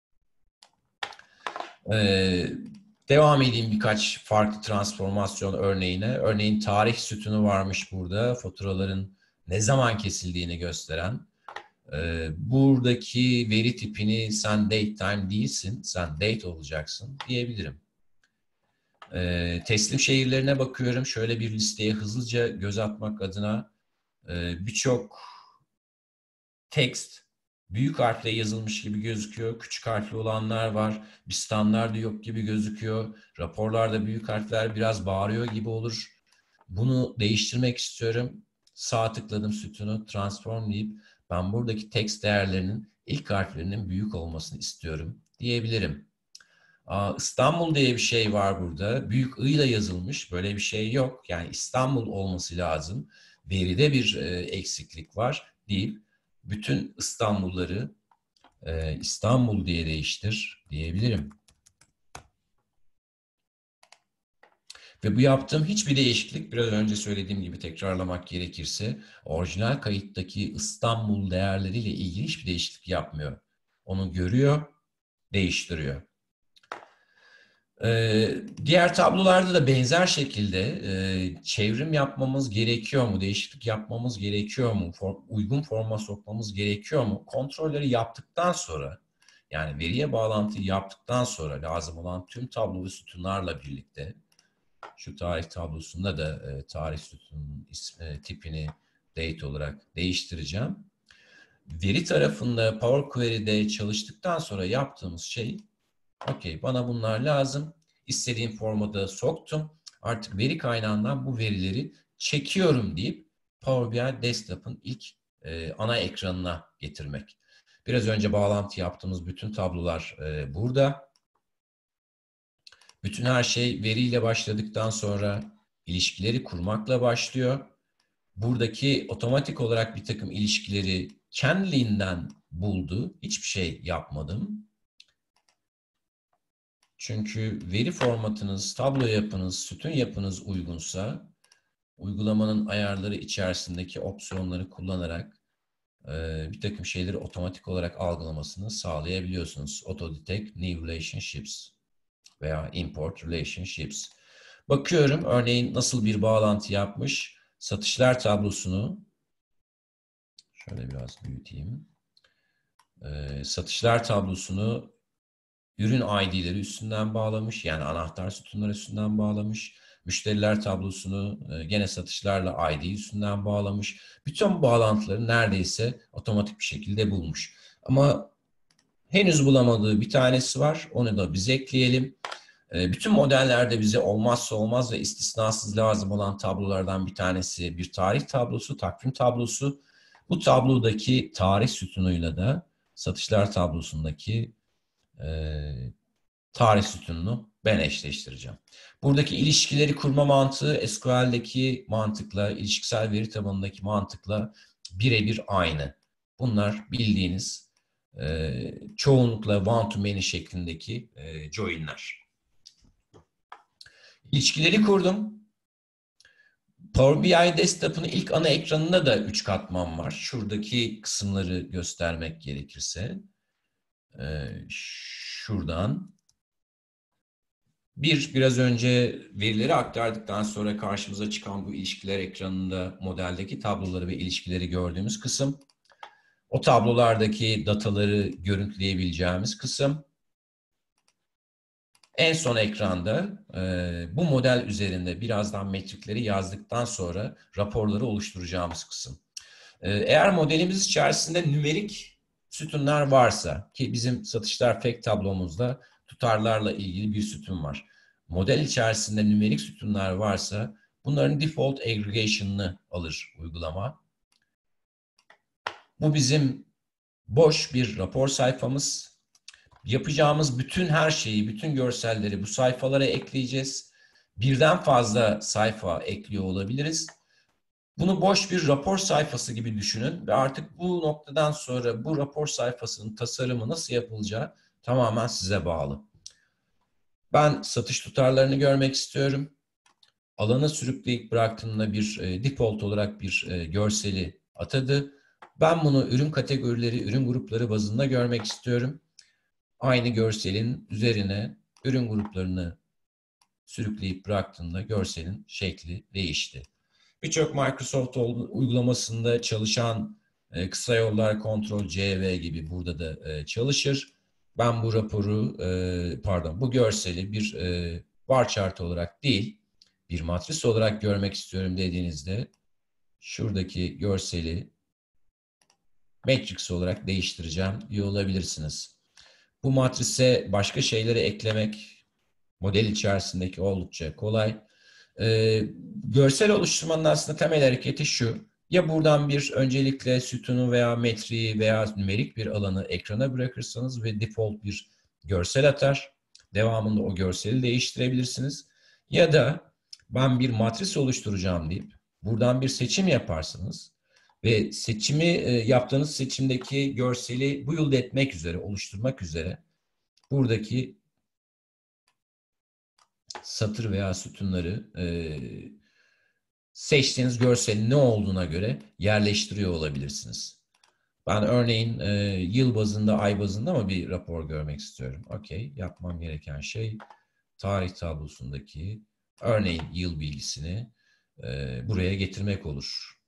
Devam edeyim birkaç farklı transformasyon örneğine. Örneğin tarih sütunu varmış burada. Faturaların ne zaman kesildiğini gösteren. Buradaki veri tipini sen date time değilsin, sen date olacaksın diyebilirim. Teslim şehirlerine bakıyorum. Şöyle bir listeye hızlıca göz atmak adına birçok text büyük harfle yazılmış gibi gözüküyor. Küçük harfli olanlar var. Bir standardı yok gibi gözüküyor. Raporlarda büyük harfler biraz bağırıyor gibi olur. Bunu değiştirmek istiyorum. Sağ tıkladım sütunu transform deyip ben buradaki text değerlerinin ilk harflerinin büyük olmasını istiyorum diyebilirim. İstanbul diye bir şey var burada. Büyük I ile yazılmış. Böyle bir şey yok. Yani İstanbul olması lazım. Veride bir eksiklik var deyip bütün İstanbul'ları İstanbul diye değiştir diyebilirim. Ve bu yaptığım hiçbir değişiklik biraz önce söylediğim gibi tekrarlamak gerekirse orijinal kayıttaki İstanbul değerleriyle ilgili hiçbir değişiklik yapmıyor. Onu görüyor, değiştiriyor. Diğer tablolarda da benzer şekilde çevrim yapmamız gerekiyor mu, değişiklik yapmamız gerekiyor mu, uygun forma sokmamız gerekiyor mu? Kontrolleri yaptıktan sonra, yani veriye bağlantıyı yaptıktan sonra lazım olan tüm tablo ve sütunlarla birlikte, şu tarih tablosunda da tarih sütunun tipini date olarak değiştireceğim. Veri tarafında Power Query'de çalıştıktan sonra yaptığımız şey, okey, bana bunlar lazım. İstediğim formata soktum. Artık veri kaynağından bu verileri çekiyorum deyip Power BI Desktop'ın ilk ana ekranına getirmek. Biraz önce bağlantı yaptığımız bütün tablolar burada. Bütün her şey veriyle başladıktan sonra ilişkileri kurmakla başlıyor. Buradaki otomatik olarak bir takım ilişkileri kendiliğinden buldu. Hiçbir şey yapmadım. Çünkü veri formatınız, tablo yapınız, sütun yapınız uygunsa uygulamanın ayarları içerisindeki opsiyonları kullanarak bir takım şeyleri otomatik olarak algılamasını sağlayabiliyorsunuz. Auto Detect New Relationships veya Import Relationships. Bakıyorum örneğin nasıl bir bağlantı yapmış. Satışlar tablosunu şöyle biraz büyüteyim. Satışlar tablosunu ürün ID'leri üstünden bağlamış. Yani anahtar sütunları üstünden bağlamış. Müşteriler tablosunu gene satışlarla ID üstünden bağlamış. Bütün bu bağlantıları neredeyse otomatik bir şekilde bulmuş. Ama henüz bulamadığı bir tanesi var. Onu da biz ekleyelim. Bütün modellerde bize olmazsa olmaz ve istisnasız lazım olan tablolardan bir tanesi bir tarih tablosu, takvim tablosu. Bu tablodaki tarih sütunuyla da satışlar tablosundaki tarih sütununu ben eşleştireceğim. Buradaki ilişkileri kurma mantığı SQL'deki mantıkla, ilişkisel veri tabanındaki mantıkla birebir aynı. Bunlar bildiğiniz çoğunlukla one-to-many şeklindeki join'ler. İlişkileri kurdum. Power BI Desktop'un ilk ana ekranında da 3 katman var. Şuradaki kısımları göstermek gerekirse. Şuradan. Biraz önce verileri aktardıktan sonra karşımıza çıkan bu ilişkiler ekranında modeldeki tabloları ve ilişkileri gördüğümüz kısım. O tablolardaki dataları görüntüleyebileceğimiz kısım. En son ekranda bu model üzerinde birazdan metrikleri yazdıktan sonra raporları oluşturacağımız kısım. Eğer modelimiz içerisinde nümerik sütunlar varsa ki bizim satışlar fact tablomuzda tutarlarla ilgili bir sütun var. Model içerisinde nümerik sütunlar varsa bunların default aggregation'ını alır uygulama. Bu bizim boş bir rapor sayfamız. Yapacağımız bütün her şeyi, bütün görselleri bu sayfalara ekleyeceğiz. Birden fazla sayfa ekliyor olabiliriz. Bunu boş bir rapor sayfası gibi düşünün ve artık bu noktadan sonra bu rapor sayfasının tasarımı nasıl yapılacağı tamamen size bağlı. Ben satış tutarlarını görmek istiyorum. Alana sürükleyip bıraktığımda bir default olarak bir görseli atadı. Ben bunu ürün kategorileri, ürün grupları bazında görmek istiyorum. Aynı görselin üzerine ürün gruplarını sürükleyip bıraktığımda görselin şekli değişti. Birçok Microsoft uygulamasında çalışan kısa yollar Ctrl+C+V gibi burada da çalışır. Ben bu raporu, bu görseli bir bar chart olarak değil, bir matris olarak görmek istiyorum dediğinizde şuradaki görseli matrix olarak değiştireceğim diyor olabilirsiniz. Bu matrise başka şeyleri eklemek model içerisindeki oldukça kolay. Görsel oluşturmanın aslında temel hareketi şu. Ya buradan bir öncelikle sütunu veya metriği veya nümerik bir alanı ekrana bırakırsanız ve default bir görsel atar. Devamında o görseli değiştirebilirsiniz. Ya da ben bir matris oluşturacağım deyip buradan bir seçim yaparsınız ve yaptığınız seçimdeki görseli build etmek üzere, oluşturmak üzere buradaki satır veya sütunları seçtiğiniz görselin ne olduğuna göre yerleştiriyor olabilirsiniz. Ben örneğin yıl bazında, ay bazında mı bir rapor görmek istiyorum. Okey, yapmam gereken şey tarih tablosundaki örneğin yıl bilgisini buraya getirmek olur.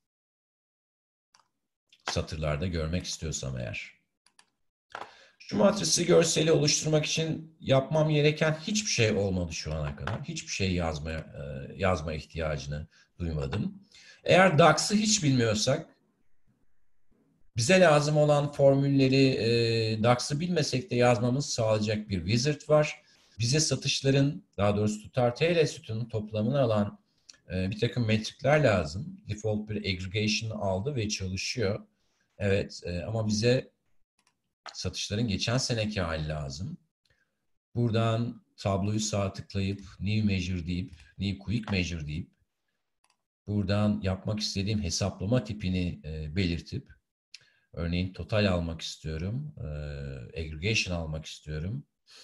Satırlarda görmek istiyorsam eğer. Şu matrisi görseli oluşturmak için yapmam gereken hiçbir şey olmadı şu ana kadar. Hiçbir şey yazma ihtiyacını duymadım. Eğer DAX'ı hiç bilmiyorsak, bize lazım olan formülleri DAX'ı bilmesek de yazmamız sağlayacak bir wizard var. Bize satışların, daha doğrusu tutar TL sütunun toplamını alan bir takım metrikler lazım. Default bir aggregation aldı ve çalışıyor. Evet, ama bize satışların geçen seneki hali lazım. Buradan tabloyu sağ tıklayıp New Measure deyip, New Quick Measure deyip buradan yapmak istediğim hesaplama tipini belirtip örneğin total almak istiyorum. Aggregation almak istiyorum.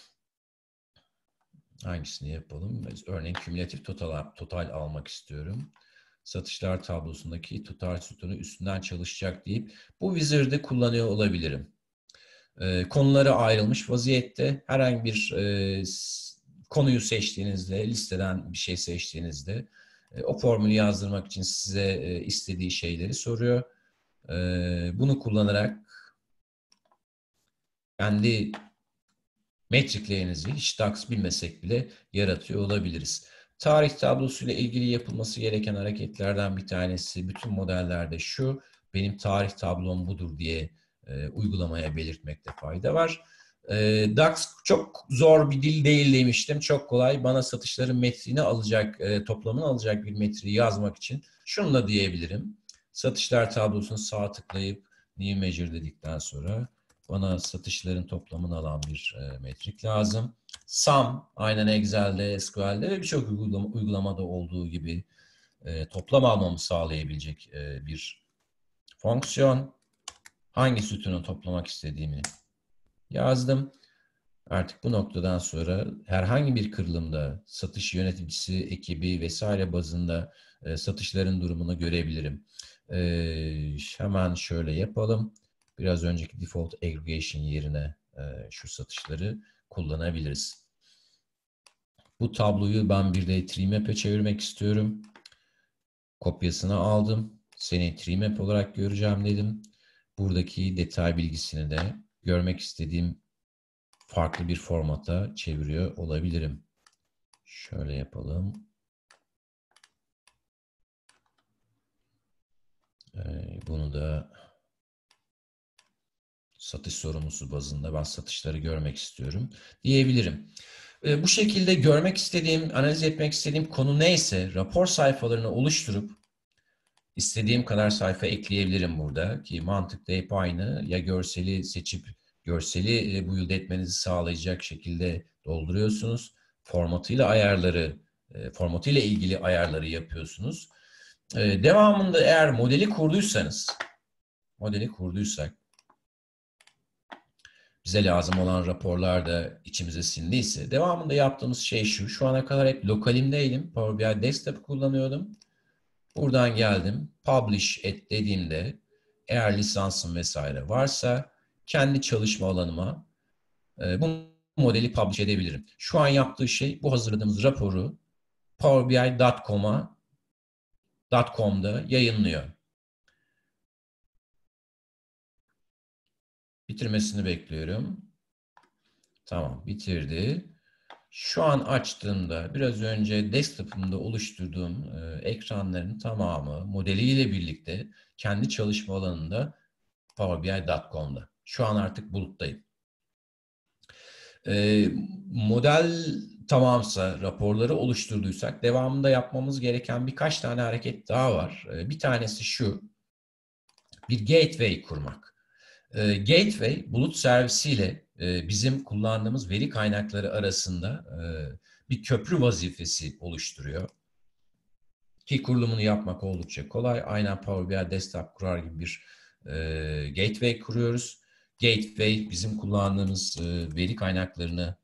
Hangisini yapalım? Örneğin kümülatif total almak istiyorum. Satışlar tablosundaki tutar sütunu üstünden çalışacak deyip bu wizard'ı kullanıyor olabilirim. Konuları ayrılmış vaziyette herhangi bir konuyu seçtiğinizde, listeden bir şey seçtiğinizde o formülü yazdırmak için size istediği şeyleri soruyor. Bunu kullanarak kendi metriklerinizi hiç DAX bilmesek bile yaratıyor olabiliriz. Tarih tablosuyla ilgili yapılması gereken hareketlerden bir tanesi bütün modellerde şu: benim tarih tablom budur diye uygulamaya belirtmekte fayda var. DAX çok zor bir dil değil demiştim. Çok kolay. Bana satışların metriğini alacak, toplamını alacak bir metriği yazmak için şunu da diyebilirim. Satışlar tablosunu sağ tıklayıp New Measure dedikten sonra bana satışların toplamını alan bir metrik lazım. Sum, aynen Excel'de, SQL'de ve birçok uygulamada olduğu gibi toplam almamı sağlayabilecek bir fonksiyon. Hangi sütunu toplamak istediğimi yazdım. Artık bu noktadan sonra herhangi bir kırılımda satış yöneticisi, ekibi vesaire bazında satışların durumunu görebilirim. Hemen şöyle yapalım. Biraz önceki default aggregation yerine şu satışları kullanabiliriz. Bu tabloyu ben bir de Treemap'e çevirmek istiyorum. Kopyasını aldım. Seni Treemap olarak göreceğim dedim. Buradaki detay bilgisini de görmek istediğim farklı bir formata çeviriyor olabilirim. Şöyle yapalım. Bunu da satış sorumlusu bazında ben satışları görmek istiyorum diyebilirim. Bu şekilde görmek istediğim, analiz etmek istediğim konu neyse rapor sayfalarını oluşturup istediğim kadar sayfa ekleyebilirim burada ki mantık da hep aynı. Ya görseli seçip görseli build etmenizi sağlayacak şekilde dolduruyorsunuz. Formatıyla ilgili ayarları yapıyorsunuz. Devamında eğer modeli kurduysak bize lazım olan raporlar da içimize sindiyse devamında yaptığımız şey şu. Şu ana kadar hep lokalimdeydim. Power BI Desktop kullanıyordum. Buradan geldim. Publish et dediğimde eğer lisansım vesaire varsa kendi çalışma alanıma bu modeli publish edebilirim. Şu an yaptığı şey bu hazırladığımız raporu powerbi.com'da yayınlıyor. Bitirmesini bekliyorum. Tamam, bitirdi. Şu an açtığımda biraz önce desktop'ımda oluşturduğum ekranların tamamı modeliyle birlikte kendi çalışma alanında powerbi.com'da. Şu an artık buluttayım. Model tamamsa, raporları oluşturduysak devamında yapmamız gereken birkaç tane hareket daha var. Bir tanesi şu: bir gateway kurmak. Gateway, bulut servisiyle bizim kullandığımız veri kaynakları arasında bir köprü vazifesi oluşturuyor. Ki kurulumunu yapmak oldukça kolay. Aynen Power BI Desktop kurar gibi bir gateway kuruyoruz. Gateway bizim kullandığımız veri kaynaklarını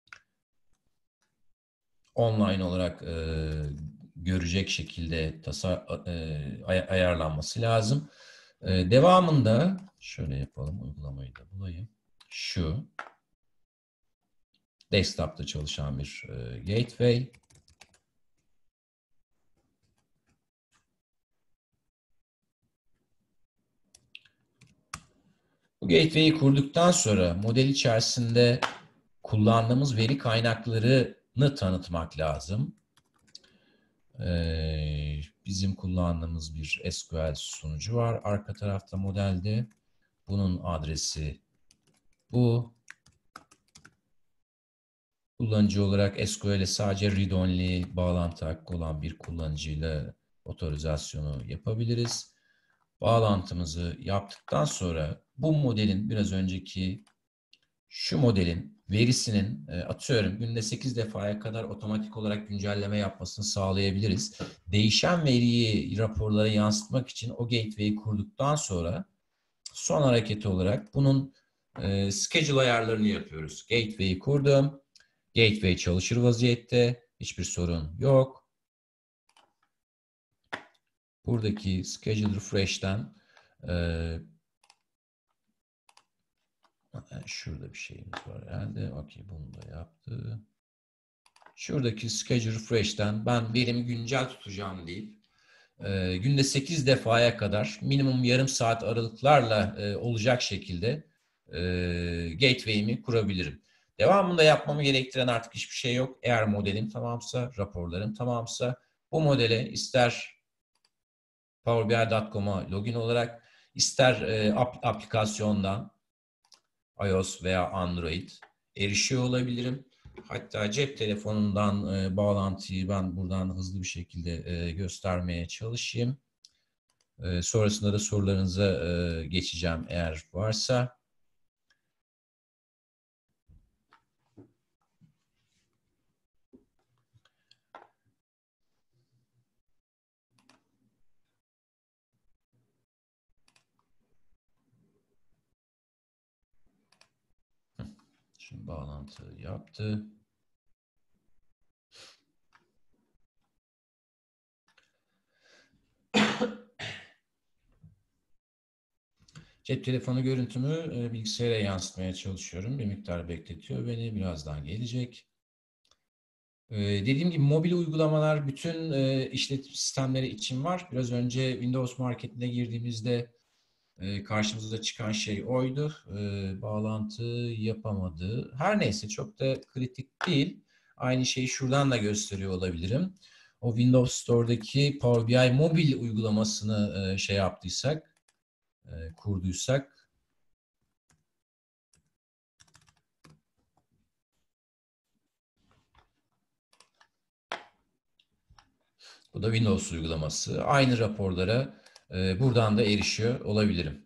online olarak görecek şekilde ayarlanması lazım. Devamında şöyle yapalım, uygulamayı da bulayım. Şu desktop'ta çalışan bir gateway. Bu gateway'i kurduktan sonra model içerisinde kullandığımız veri kaynaklarını tanıtmak lazım. Bizim kullandığımız bir SQL sunucu var arka tarafta modelde. Bunun adresi bu. Kullanıcı olarak SQL'e sadece read-only bağlantı hakkı olan bir kullanıcıyla otorizasyonu yapabiliriz. Bağlantımızı yaptıktan sonra bu modelin biraz önceki şu modelin verisinin atıyorum günde 8 defaya kadar otomatik olarak güncelleme yapmasını sağlayabiliriz. Değişen veriyi raporlara yansıtmak için o gateway'i kurduktan sonra son hareketi olarak bunun schedule ayarlarını yapıyoruz. Gateway'i kurdum. Gateway çalışır vaziyette. Hiçbir sorun yok. Buradaki schedule refresh'ten şurada bir şeyimiz var herhalde. Okey, bunu da yaptı. Şuradaki schedule refresh'ten ben verimi güncel tutacağım deyip günde 8 defaya kadar minimum yarım saat aralıklarla olacak şekilde gateway'imi kurabilirim. Devamında yapmamı gerektiren artık hiçbir şey yok. Eğer modelim tamamsa, raporlarım tamamsa bu modele ister powerbi.com'a login olarak ister aplikasyondan iOS veya Android erişiyor olabilirim. Hatta cep telefonundan bağlantıyı ben buradan hızlı bir şekilde göstermeye çalışayım. Sonrasında da sorularınıza geçeceğim eğer varsa. Şimdi bağlantı yaptı. Cep telefonu görüntümü bilgisayara yansıtmaya çalışıyorum. Bir miktar bekletiyor beni. Birazdan gelecek. Dediğim gibi mobil uygulamalar bütün işletim sistemleri için var. Biraz önce Windows Market'ine girdiğimizde karşımıza çıkan şey oydu. Bağlantı yapamadı. Her neyse çok da kritik değil. Aynı şeyi şuradan da gösteriyor olabilirim. O Windows Store'daki Power BI mobil uygulamasını şey yaptıysak, kurduysak, bu da Windows uygulaması. Aynı raporlara buradan da erişiyor olabilirim.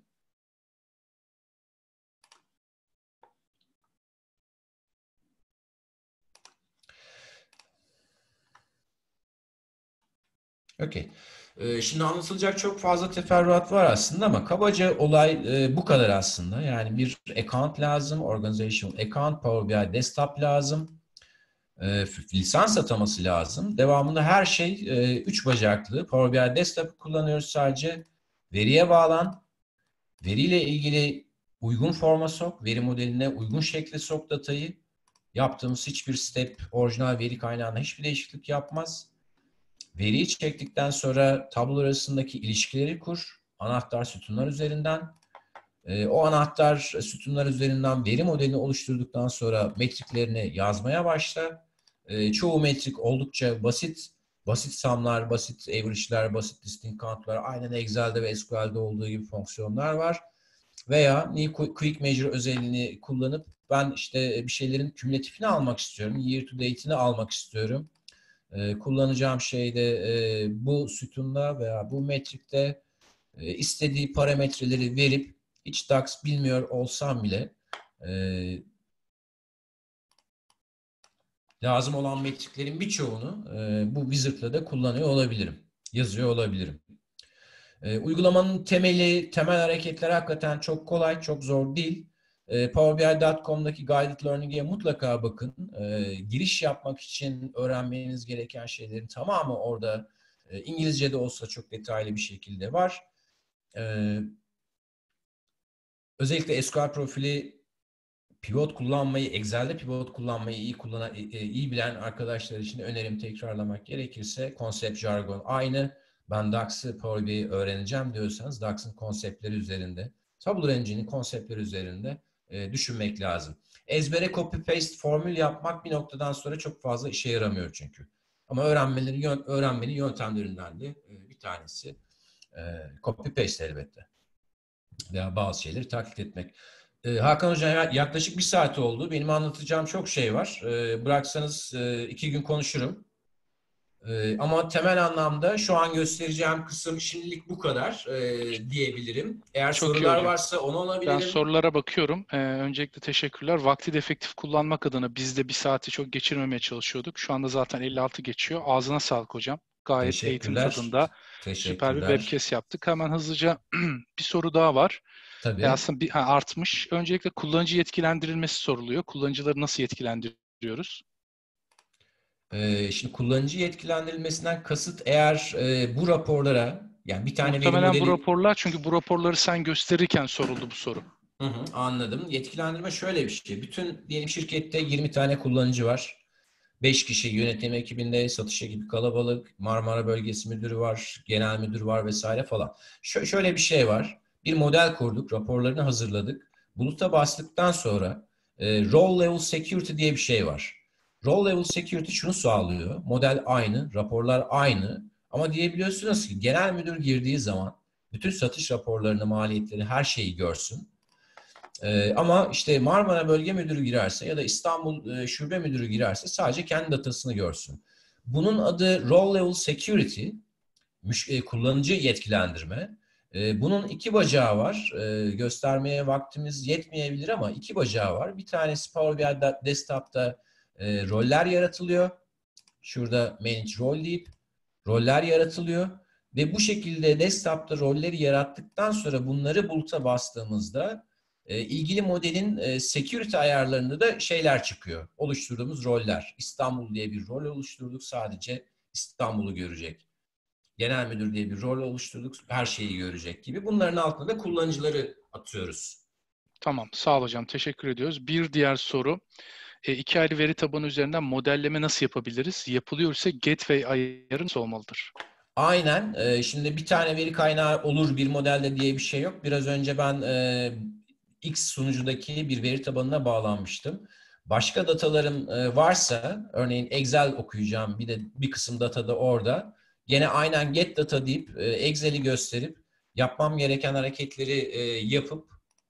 Okey. Şimdi anlatılacak çok fazla teferruat var aslında ama kabaca olay bu kadar aslında. Yani bir account lazım, organizational account, Power BI desktop lazım, lisans ataması lazım. Devamında her şey üç bacaklı. Power BI desktop'ı kullanıyoruz sadece. Veriye bağlan, veriyle ilgili uygun forma sok, veri modeline uygun şekilde sok datayı. Yaptığımız hiçbir step orijinal veri kaynağına hiçbir değişiklik yapmaz. Veriyi çektikten sonra tablolar arasındaki ilişkileri kur. Anahtar sütunlar üzerinden. O anahtar sütunlar üzerinden veri modelini oluşturduktan sonra metriklerini yazmaya başla. Çoğu metrik oldukça basit. Basit sumlar, basit average'ler, basit distinct count'lar, aynen Excel'de ve SQL'de olduğu gibi fonksiyonlar var. Veya Quick Measure özelliğini kullanıp ben işte bir şeylerin kümülatifini almak istiyorum. Year to date'ini almak istiyorum. Kullanacağım şeyde bu sütunda veya bu metrikte istediği parametreleri verip hiç DAX bilmiyor olsam bile lazım olan metriklerin birçoğunu bu wizard'la da kullanıyor olabilirim. Yazıyor olabilirim. Uygulamanın temel hareketler hakikaten çok kolay, çok zor değil. PowerBI.com'daki Guided Learning'e mutlaka bakın. Giriş yapmak için öğrenmeniz gereken şeylerin tamamı orada İngilizce'de olsa çok detaylı bir şekilde var. Özellikle SQL profili pivot kullanmayı, Excel'de pivot kullanmayı iyi bilen arkadaşlar için önerim tekrarlamak gerekirse konsept jargon aynı. Ben DAX'ı Power BI öğreneceğim diyorsanız DAX'ın konseptleri üzerinde, Tabular Engine'in konseptleri üzerinde düşünmek lazım. Ezbere copy paste formül yapmak bir noktadan sonra çok fazla işe yaramıyor çünkü. Ama öğrenmenin yöntemlerinden de bir tanesi copy paste elbette. Veya bazı şeyleri taklit etmek. Hakan Hocam yaklaşık bir saat oldu. Benim anlatacağım çok şey var. Bıraksanız 2 gün konuşurum. Ama temel anlamda şu an göstereceğim kısım şimdilik bu kadar diyebilirim. Eğer Çok iyi sorular hocam. varsa onu Ben alabilirim. sorulara bakıyorum. Öncelikle teşekkürler. Vakti de efektif kullanmak adına biz de bir saati çok geçirmemeye çalışıyorduk. Şu anda zaten 56 geçiyor. Ağzına sağlık hocam. Gayet eğitim Teşekkürler. tadında süper bir Teşekkürler. webcast yaptık. Hemen hızlıca bir soru daha var. Tabii. Aslında artmış. Öncelikle kullanıcı yetkilendirilmesi soruluyor. Kullanıcıları nasıl yetkilendiriyoruz? Şimdi kullanıcı yetkilendirilmesinden kasıt eğer bu raporlara yani bir tane veri Muhtemelen bu modeli. raporlar, çünkü bu raporları sen gösterirken soruldu bu soru. Hı hı, anladım. Yetkilendirme şöyle bir şey. Bütün diyelim şirkette 20 tane kullanıcı var. 5 kişi yönetim ekibinde, satış ekibi kalabalık, Marmara Bölgesi müdürü var, genel müdür var vesaire falan. Şöyle bir şey var. Bir model kurduk, raporlarını hazırladık. Buluta bastıktan sonra Role Level Security diye bir şey var. Role Level Security şunu sağlıyor. Model aynı, raporlar aynı. Ama diyebiliyorsunuz ki genel müdür girdiği zaman bütün satış raporlarını, maliyetleri, her şeyi görsün. Ama işte Marmara Bölge Müdürü girerse ya da İstanbul Şube Müdürü girerse sadece kendi datasını görsün. Bunun adı Role Level Security, kullanıcı yetkilendirme. Bunun iki bacağı var. Göstermeye vaktimiz yetmeyebilir ama iki bacağı var. Bir tanesi Power BI Desktop'ta roller yaratılıyor. Şurada Manage Role deyip roller yaratılıyor. Ve bu şekilde desktop'ta rolleri yarattıktan sonra bunları bulut'a bastığımızda ilgili modelin security ayarlarında da şeyler çıkıyor. Oluşturduğumuz roller. İstanbul diye bir rol oluşturduk. Sadece İstanbul'u görecek. Genel müdür diye bir rol oluşturduk. Her şeyi görecek gibi. Bunların altına da kullanıcıları atıyoruz. Tamam, sağ ol hocam. Teşekkür ediyoruz. Bir diğer soru. İki ayrı veri tabanı üzerinden modelleme nasıl yapabiliriz? Yapılıyorsa gateway ayarı nasıl olmalıdır? Aynen. Şimdi bir tane veri kaynağı olur bir modelde diye bir şey yok. Biraz önce ben X sunucudaki bir veri tabanına bağlanmıştım. Başka datalarım varsa, örneğin Excel okuyacağım, bir de bir kısım data da orada. Gene aynen get data deyip Excel'i gösterip yapmam gereken hareketleri yapıp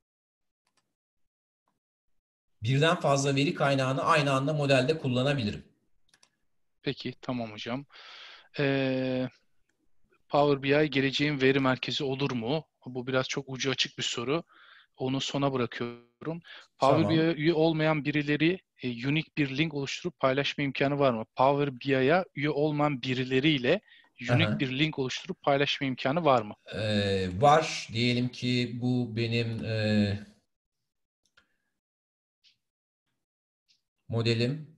birden fazla veri kaynağını aynı anda modelde kullanabilirim. Peki, tamam hocam. Ee, Power BI geleceğin veri merkezi olur mu? Bu biraz çok ucu açık bir soru. Onu sona bırakıyorum. Power BI'ye Tamam. üye olmayan birileri unique bir link oluşturup paylaşma imkanı var mı? Power BI'ye üye olmayan birileriyle unique Aha. bir link oluşturup paylaşma imkanı var mı? Var. Diyelim ki bu benim modelim.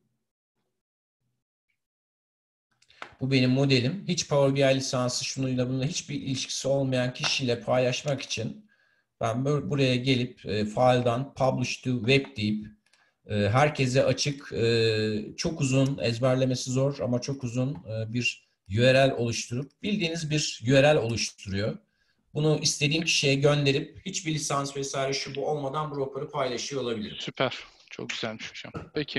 Bu benim modelim. Hiç Power BI lisansı şununla bununla hiçbir ilişkisi olmayan kişiyle paylaşmak için ben buraya gelip file'dan publish to web deyip herkese açık, çok uzun, ezberlemesi zor ama çok uzun bir URL oluşturup bildiğiniz bir URL oluşturuyor. Bunu istediğim kişiye gönderip hiçbir lisans vesaire şu bu olmadan bu raporu paylaşıyor olabilirim. Süper. Çok güzelmiş hocam. Peki.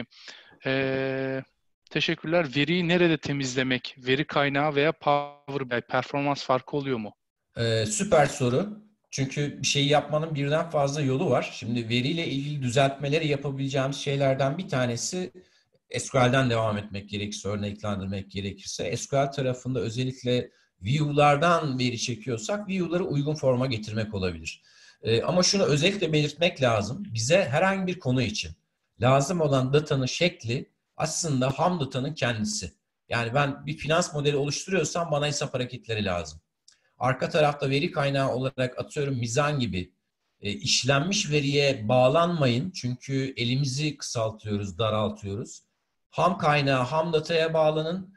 Ee, teşekkürler. Veriyi nerede temizlemek? Veri kaynağı veya Power BI performans farkı oluyor mu? Süper soru. Çünkü bir şeyi yapmanın birden fazla yolu var. Şimdi veriyle ilgili düzeltmeleri yapabileceğimiz şeylerden bir tanesi SQL'den devam etmek gerekirse, örneklendirmek gerekirse SQL tarafında özellikle view'lardan veri çekiyorsak view'ları uygun forma getirmek olabilir. Ama şunu özellikle belirtmek lazım. Bize herhangi bir konu için lazım olan datanın şekli aslında ham datanın kendisi. Yani ben bir finans modeli oluşturuyorsam bana hesap hareketleri lazım. Arka tarafta veri kaynağı olarak atıyorum mizan gibi işlenmiş veriye bağlanmayın. Çünkü elimizi kısaltıyoruz, daraltıyoruz. Ham kaynağı, ham dataya bağlanın.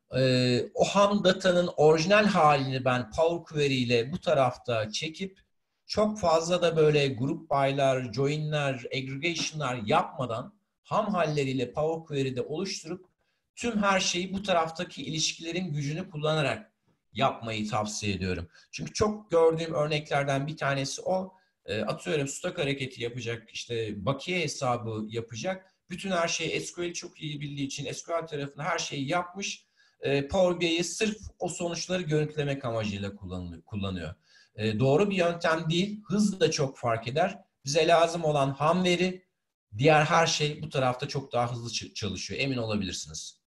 O ham datanın orijinal halini ben Power Query ile bu tarafta çekip çok fazla da böyle group by'lar, join'ler, aggregation'lar yapmadan ham halleriyle Power Query'de oluşturup tüm her şeyi bu taraftaki ilişkilerin gücünü kullanarak yapmayı tavsiye ediyorum. Çünkü çok gördüğüm örneklerden bir tanesi o. Atıyorum stok hareketi yapacak, işte bakiye hesabı yapacak. Bütün her şeyi SQL çok iyi bildiği için SQL tarafında her şeyi yapmış. Power BI'yi sırf o sonuçları görüntülemek amacıyla kullanıyor. Doğru bir yöntem değil. Hız da çok fark eder. Bize lazım olan ham veri, diğer her şey bu tarafta çok daha hızlı çalışıyor. Emin olabilirsiniz.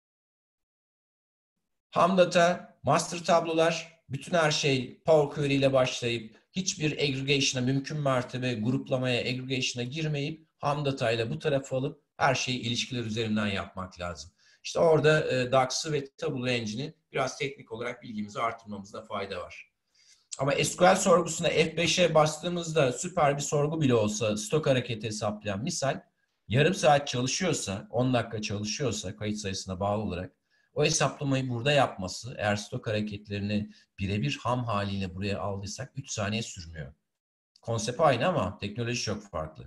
Ham data, master tablolar, bütün her şey Power Query ile başlayıp hiçbir aggregation'a mümkün mertebe gruplamaya, aggregation'a girmeyip ham data ile bu tarafa alıp her şeyi ilişkiler üzerinden yapmak lazım. İşte orada DAX'ı ve Tableau Engine'i biraz teknik olarak bilgimizi artırmamızda fayda var. Ama SQL sorgusuna F5'e bastığımızda süper bir sorgu bile olsa stok hareketi hesaplayan misal yarım saat çalışıyorsa, 10 dakika çalışıyorsa kayıt sayısına bağlı olarak o hesaplamayı burada yapması, eğer stok hareketlerini birebir ham haliyle buraya aldıysak 3 saniye sürmüyor. Konsept aynı ama teknoloji çok farklı.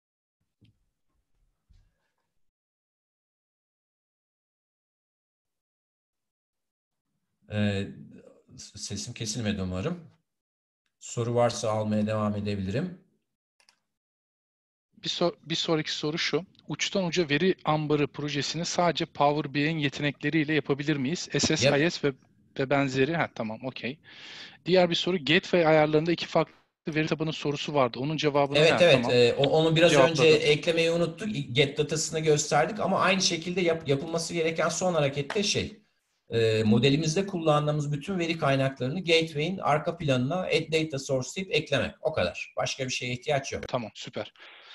Ee, Sesim kesilmedi umarım. Soru varsa almaya devam edebilirim. Bir sonraki soru şu. Uçtan uca veri ambarı projesini sadece Power BI'nin yetenekleriyle yapabilir miyiz? Yap. SSIS ve benzeri. Tamam, okey. Diğer bir soru, Gateway ayarlarında iki farklı veri tabanı sorusu vardı. Onun cevabını Evet, evet. tamam. Onu biraz önce Cevapladı. eklemeyi unuttuk. Get datasını gösterdik ama aynı şekilde yapılması gereken son harekette modelimizde kullandığımız bütün veri kaynaklarını Gateway'in arka planına add data source deyip eklemek. O kadar. Başka bir şeye ihtiyaç yok. Tamam, süper.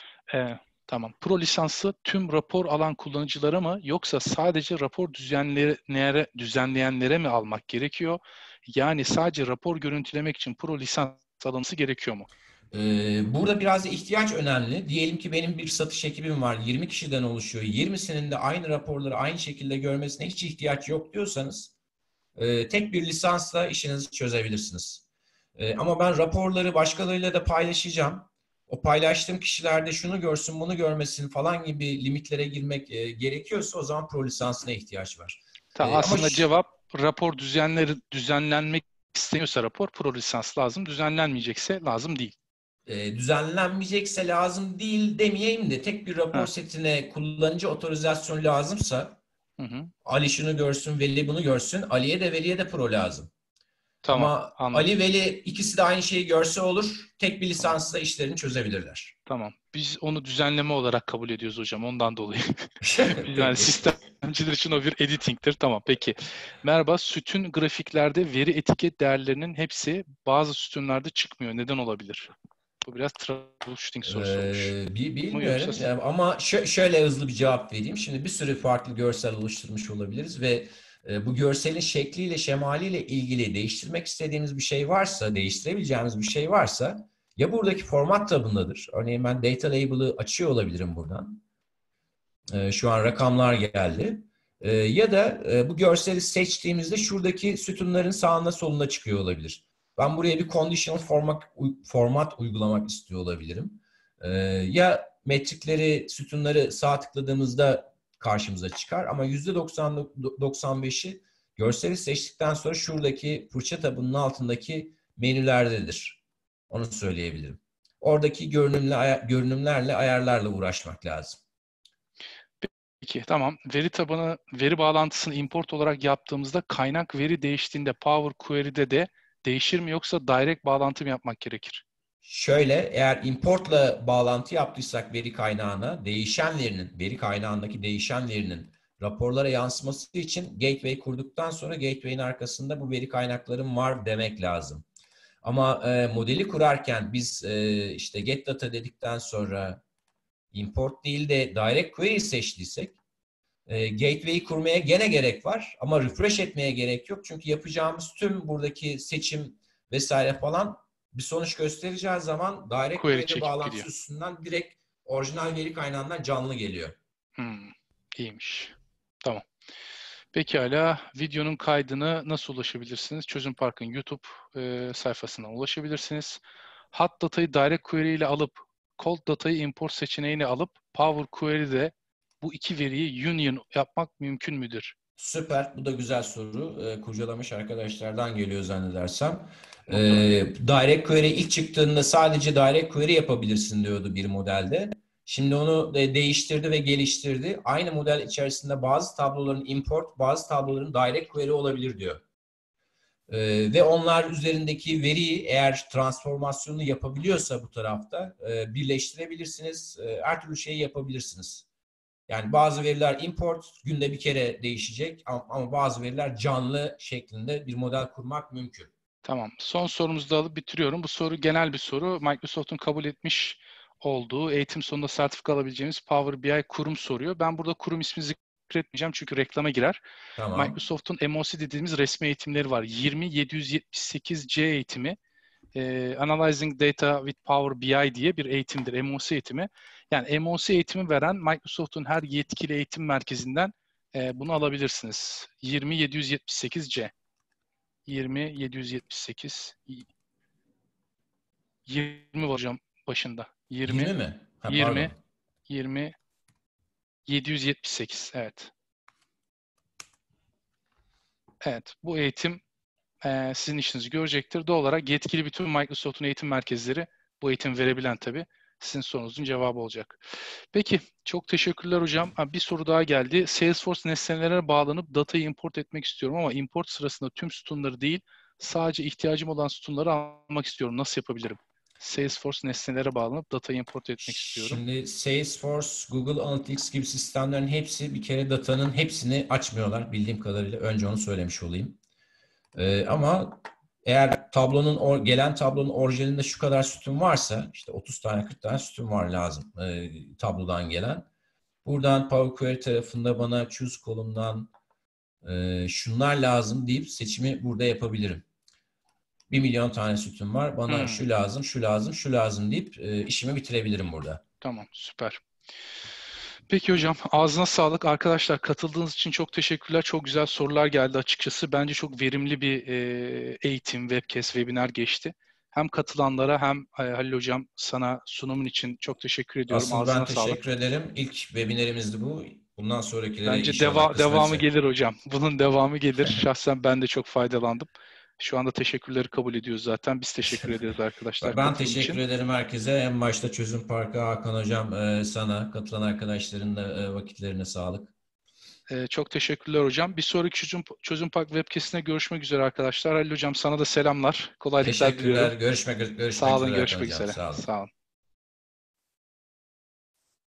Tamam. Pro lisanslı tüm rapor alan kullanıcılara mı yoksa sadece rapor düzenleyenlere mi almak gerekiyor? Yani sadece rapor görüntülemek için pro lisans alınması gerekiyor mu? Burada biraz da ihtiyaç önemli. Diyelim ki benim bir satış ekibim var, 20 kişiden oluşuyor. 20'sinin de aynı raporları aynı şekilde görmesine hiç ihtiyaç yok diyorsanız tek bir lisansla işinizi çözebilirsiniz. Ama ben raporları başkalarıyla da paylaşacağım. O paylaştığım kişiler de şunu görsün, bunu görmesin falan gibi limitlere girmek gerekiyorsa o zaman pro lisansına ihtiyaç var. Tamam, Ama aslında cevap rapor düzenlenmek isteniyorsa rapor pro lisans lazım. Düzenlenmeyecekse lazım değil. düzenlenmeyecekse lazım değil demeyeyim de tek bir rapor Ha, setine kullanıcı otorizasyon lazımsa hı hı. Ali şunu görsün, Veli bunu görsün. Ali'ye de Veli'ye de pro lazım. Tamam, Ama anladım. Ali, Veli ikisi de aynı şeyi görse olur. Tek bir Tamam. lisansla işlerini çözebilirler. Tamam. Biz onu düzenleme olarak kabul ediyoruz hocam. Ondan dolayı. Yani Peki. sistemciler için o bir editing'tir. Tamam, peki. Merhaba. Sütun grafiklerde veri etiket değerlerinin hepsi bazı sütunlarda çıkmıyor. Neden olabilir? Bu biraz troubleshooting sorusu olmuş. Mu yoksa... Bilmiyorum ama şöyle hızlı bir cevap vereyim. Şimdi bir sürü farklı görsel oluşturmuş olabiliriz ve bu görselin şekliyle, şemaliyle ilgili değiştirmek istediğimiz bir şey varsa, değiştirebileceğimiz bir şey varsa ya buradaki format tabındadır. Örneğin ben data label'ı açıyor olabilirim buradan. Şu an rakamlar geldi. Ya da bu görseli seçtiğimizde şuradaki sütunların sağında solunda çıkıyor olabilir. Ben buraya bir conditional format uygulamak istiyor olabilirim. Ya metrikleri, sütunları sağ tıkladığımızda karşımıza çıkar ama %95'i görseli seçtikten sonra şuradaki fırça tabının altındaki menülerdedir. Onu söyleyebilirim. Oradaki görünümlerle, ayarlarla uğraşmak lazım. Peki, tamam. Veri bağlantısını import olarak yaptığımızda kaynak veri değiştiğinde Power Query'de de değişir mi yoksa direct bağlantı mı yapmak gerekir? Şöyle, eğer importla bağlantı yaptıysak veri kaynağına, veri kaynağındaki değişen verinin raporlara yansıması için gateway kurduktan sonra gateway'in arkasında bu veri kaynaklarım var demek lazım. Ama modeli kurarken biz işte get data dedikten sonra import değil de direct query seçtiysek gateway'i kurmaya gene gerek var ama refresh etmeye gerek yok. Çünkü yapacağımız tüm buradaki seçim vesaire falan bir sonuç göstereceği zaman direct Query query çekip gidiyor. bağlantısı üstünden direkt orijinal veri kaynağından canlı geliyor. İyiymiş. Tamam. Pekala, videonun kaydını nasıl ulaşabilirsiniz? Çözüm Park'ın YouTube sayfasından ulaşabilirsiniz. Hot datayı direct query ile alıp cold datayı import seçeneğini alıp Power Query'de bu iki veriyi union yapmak mümkün müdür? Süper. Bu da güzel soru. Kurcalamış arkadaşlardan geliyor zannedersem. Muhtemelen. Direct Query ilk çıktığında sadece Direct Query yapabilirsin diyordu bir modelde. Şimdi onu değiştirdi ve geliştirdi. Aynı model içerisinde bazı tabloların import, bazı tabloların Direct Query olabilir diyor. Ve onlar üzerindeki veriyi eğer transformasyonu yapabiliyorsa bu tarafta birleştirebilirsiniz. Her türlü şeyi yapabilirsiniz. Yani bazı veriler import, günde bir kere değişecek ama bazı veriler canlı şeklinde bir model kurmak mümkün. Tamam. Son sorumuzu da alıp bitiriyorum. Bu soru genel bir soru. Microsoft'un kabul etmiş olduğu eğitim sonunda sertifika alabileceğimiz Power BI kurum soruyor. Ben burada kurum ismi zikretmeyeceğim çünkü reklama girer. Tamam. Microsoft'un MOC dediğimiz resmi eğitimleri var. 20778C eğitimi. Analyzing Data with Power BI diye bir eğitimdir. MOC eğitimi. Yani MOC eğitimi veren Microsoft'un her yetkili eğitim merkezinden bunu alabilirsiniz. 20778C. 20778 20 var hocam başında. 20 20 mi? Ha, 20 pardon. 20 778. Evet. Evet. Bu eğitim sizin işinizi görecektir. Doğal olarak yetkili bütün Microsoft'un eğitim merkezleri bu eğitim verebilen tabii sizin sorunuzun cevabı olacak. Peki, çok teşekkürler hocam. Bir soru daha geldi. Salesforce nesnelere bağlanıp datayı import etmek istiyorum ama import sırasında tüm sütunları değil, sadece ihtiyacım olan sütunları almak istiyorum. Nasıl yapabilirim? Salesforce nesnelere bağlanıp datayı import etmek istiyorum. Şimdi Salesforce, Google Analytics gibi sistemlerin hepsi bir kere datanın hepsini açmıyorlar bildiğim kadarıyla. Önce onu söylemiş olayım. Ama eğer gelen tablonun orijinalinde şu kadar sütun varsa, işte 30 tane 40 tane sütun var lazım tablodan gelen. Buradan Power Query tarafında bana choose kolumdan şunlar lazım deyip seçimi burada yapabilirim. 1 milyon tane sütun var. Bana şu lazım, şu lazım, şu lazım deyip işimi bitirebilirim burada. Tamam, süper. Peki hocam, ağzına sağlık. Arkadaşlar katıldığınız için çok teşekkürler. Çok güzel sorular geldi açıkçası. Bence çok verimli bir eğitim, webcast, webinar geçti. Hem katılanlara hem Halil hocam sana sunumun için çok teşekkür ediyorum. Asıl ben Ağzına sağlık. teşekkür ederim. İlk webinarimizdi bu. Bundan sonrakilere Bence inşallah devamı kısmetse. gelir hocam. Bunun devamı gelir. Şahsen ben de çok faydalandım. Şu anda teşekkürleri kabul ediyoruz zaten. Biz teşekkür ederiz arkadaşlar Ben katılım teşekkür için. ederim herkese. En başta Çözüm Parkı, Hakan Hocam, sana, katılan arkadaşların da vakitlerine sağlık. Çok teşekkürler hocam. Bir sonraki Çözüm Park webcast'ine görüşmek üzere arkadaşlar. Halil hocam sana da selamlar. Kolaylıklar Teşekkürler. diliyorum. Görüşmek Sağ olun, üzere Hakan görüşmek Hocam. üzere. Sağ olun. Sağ olun.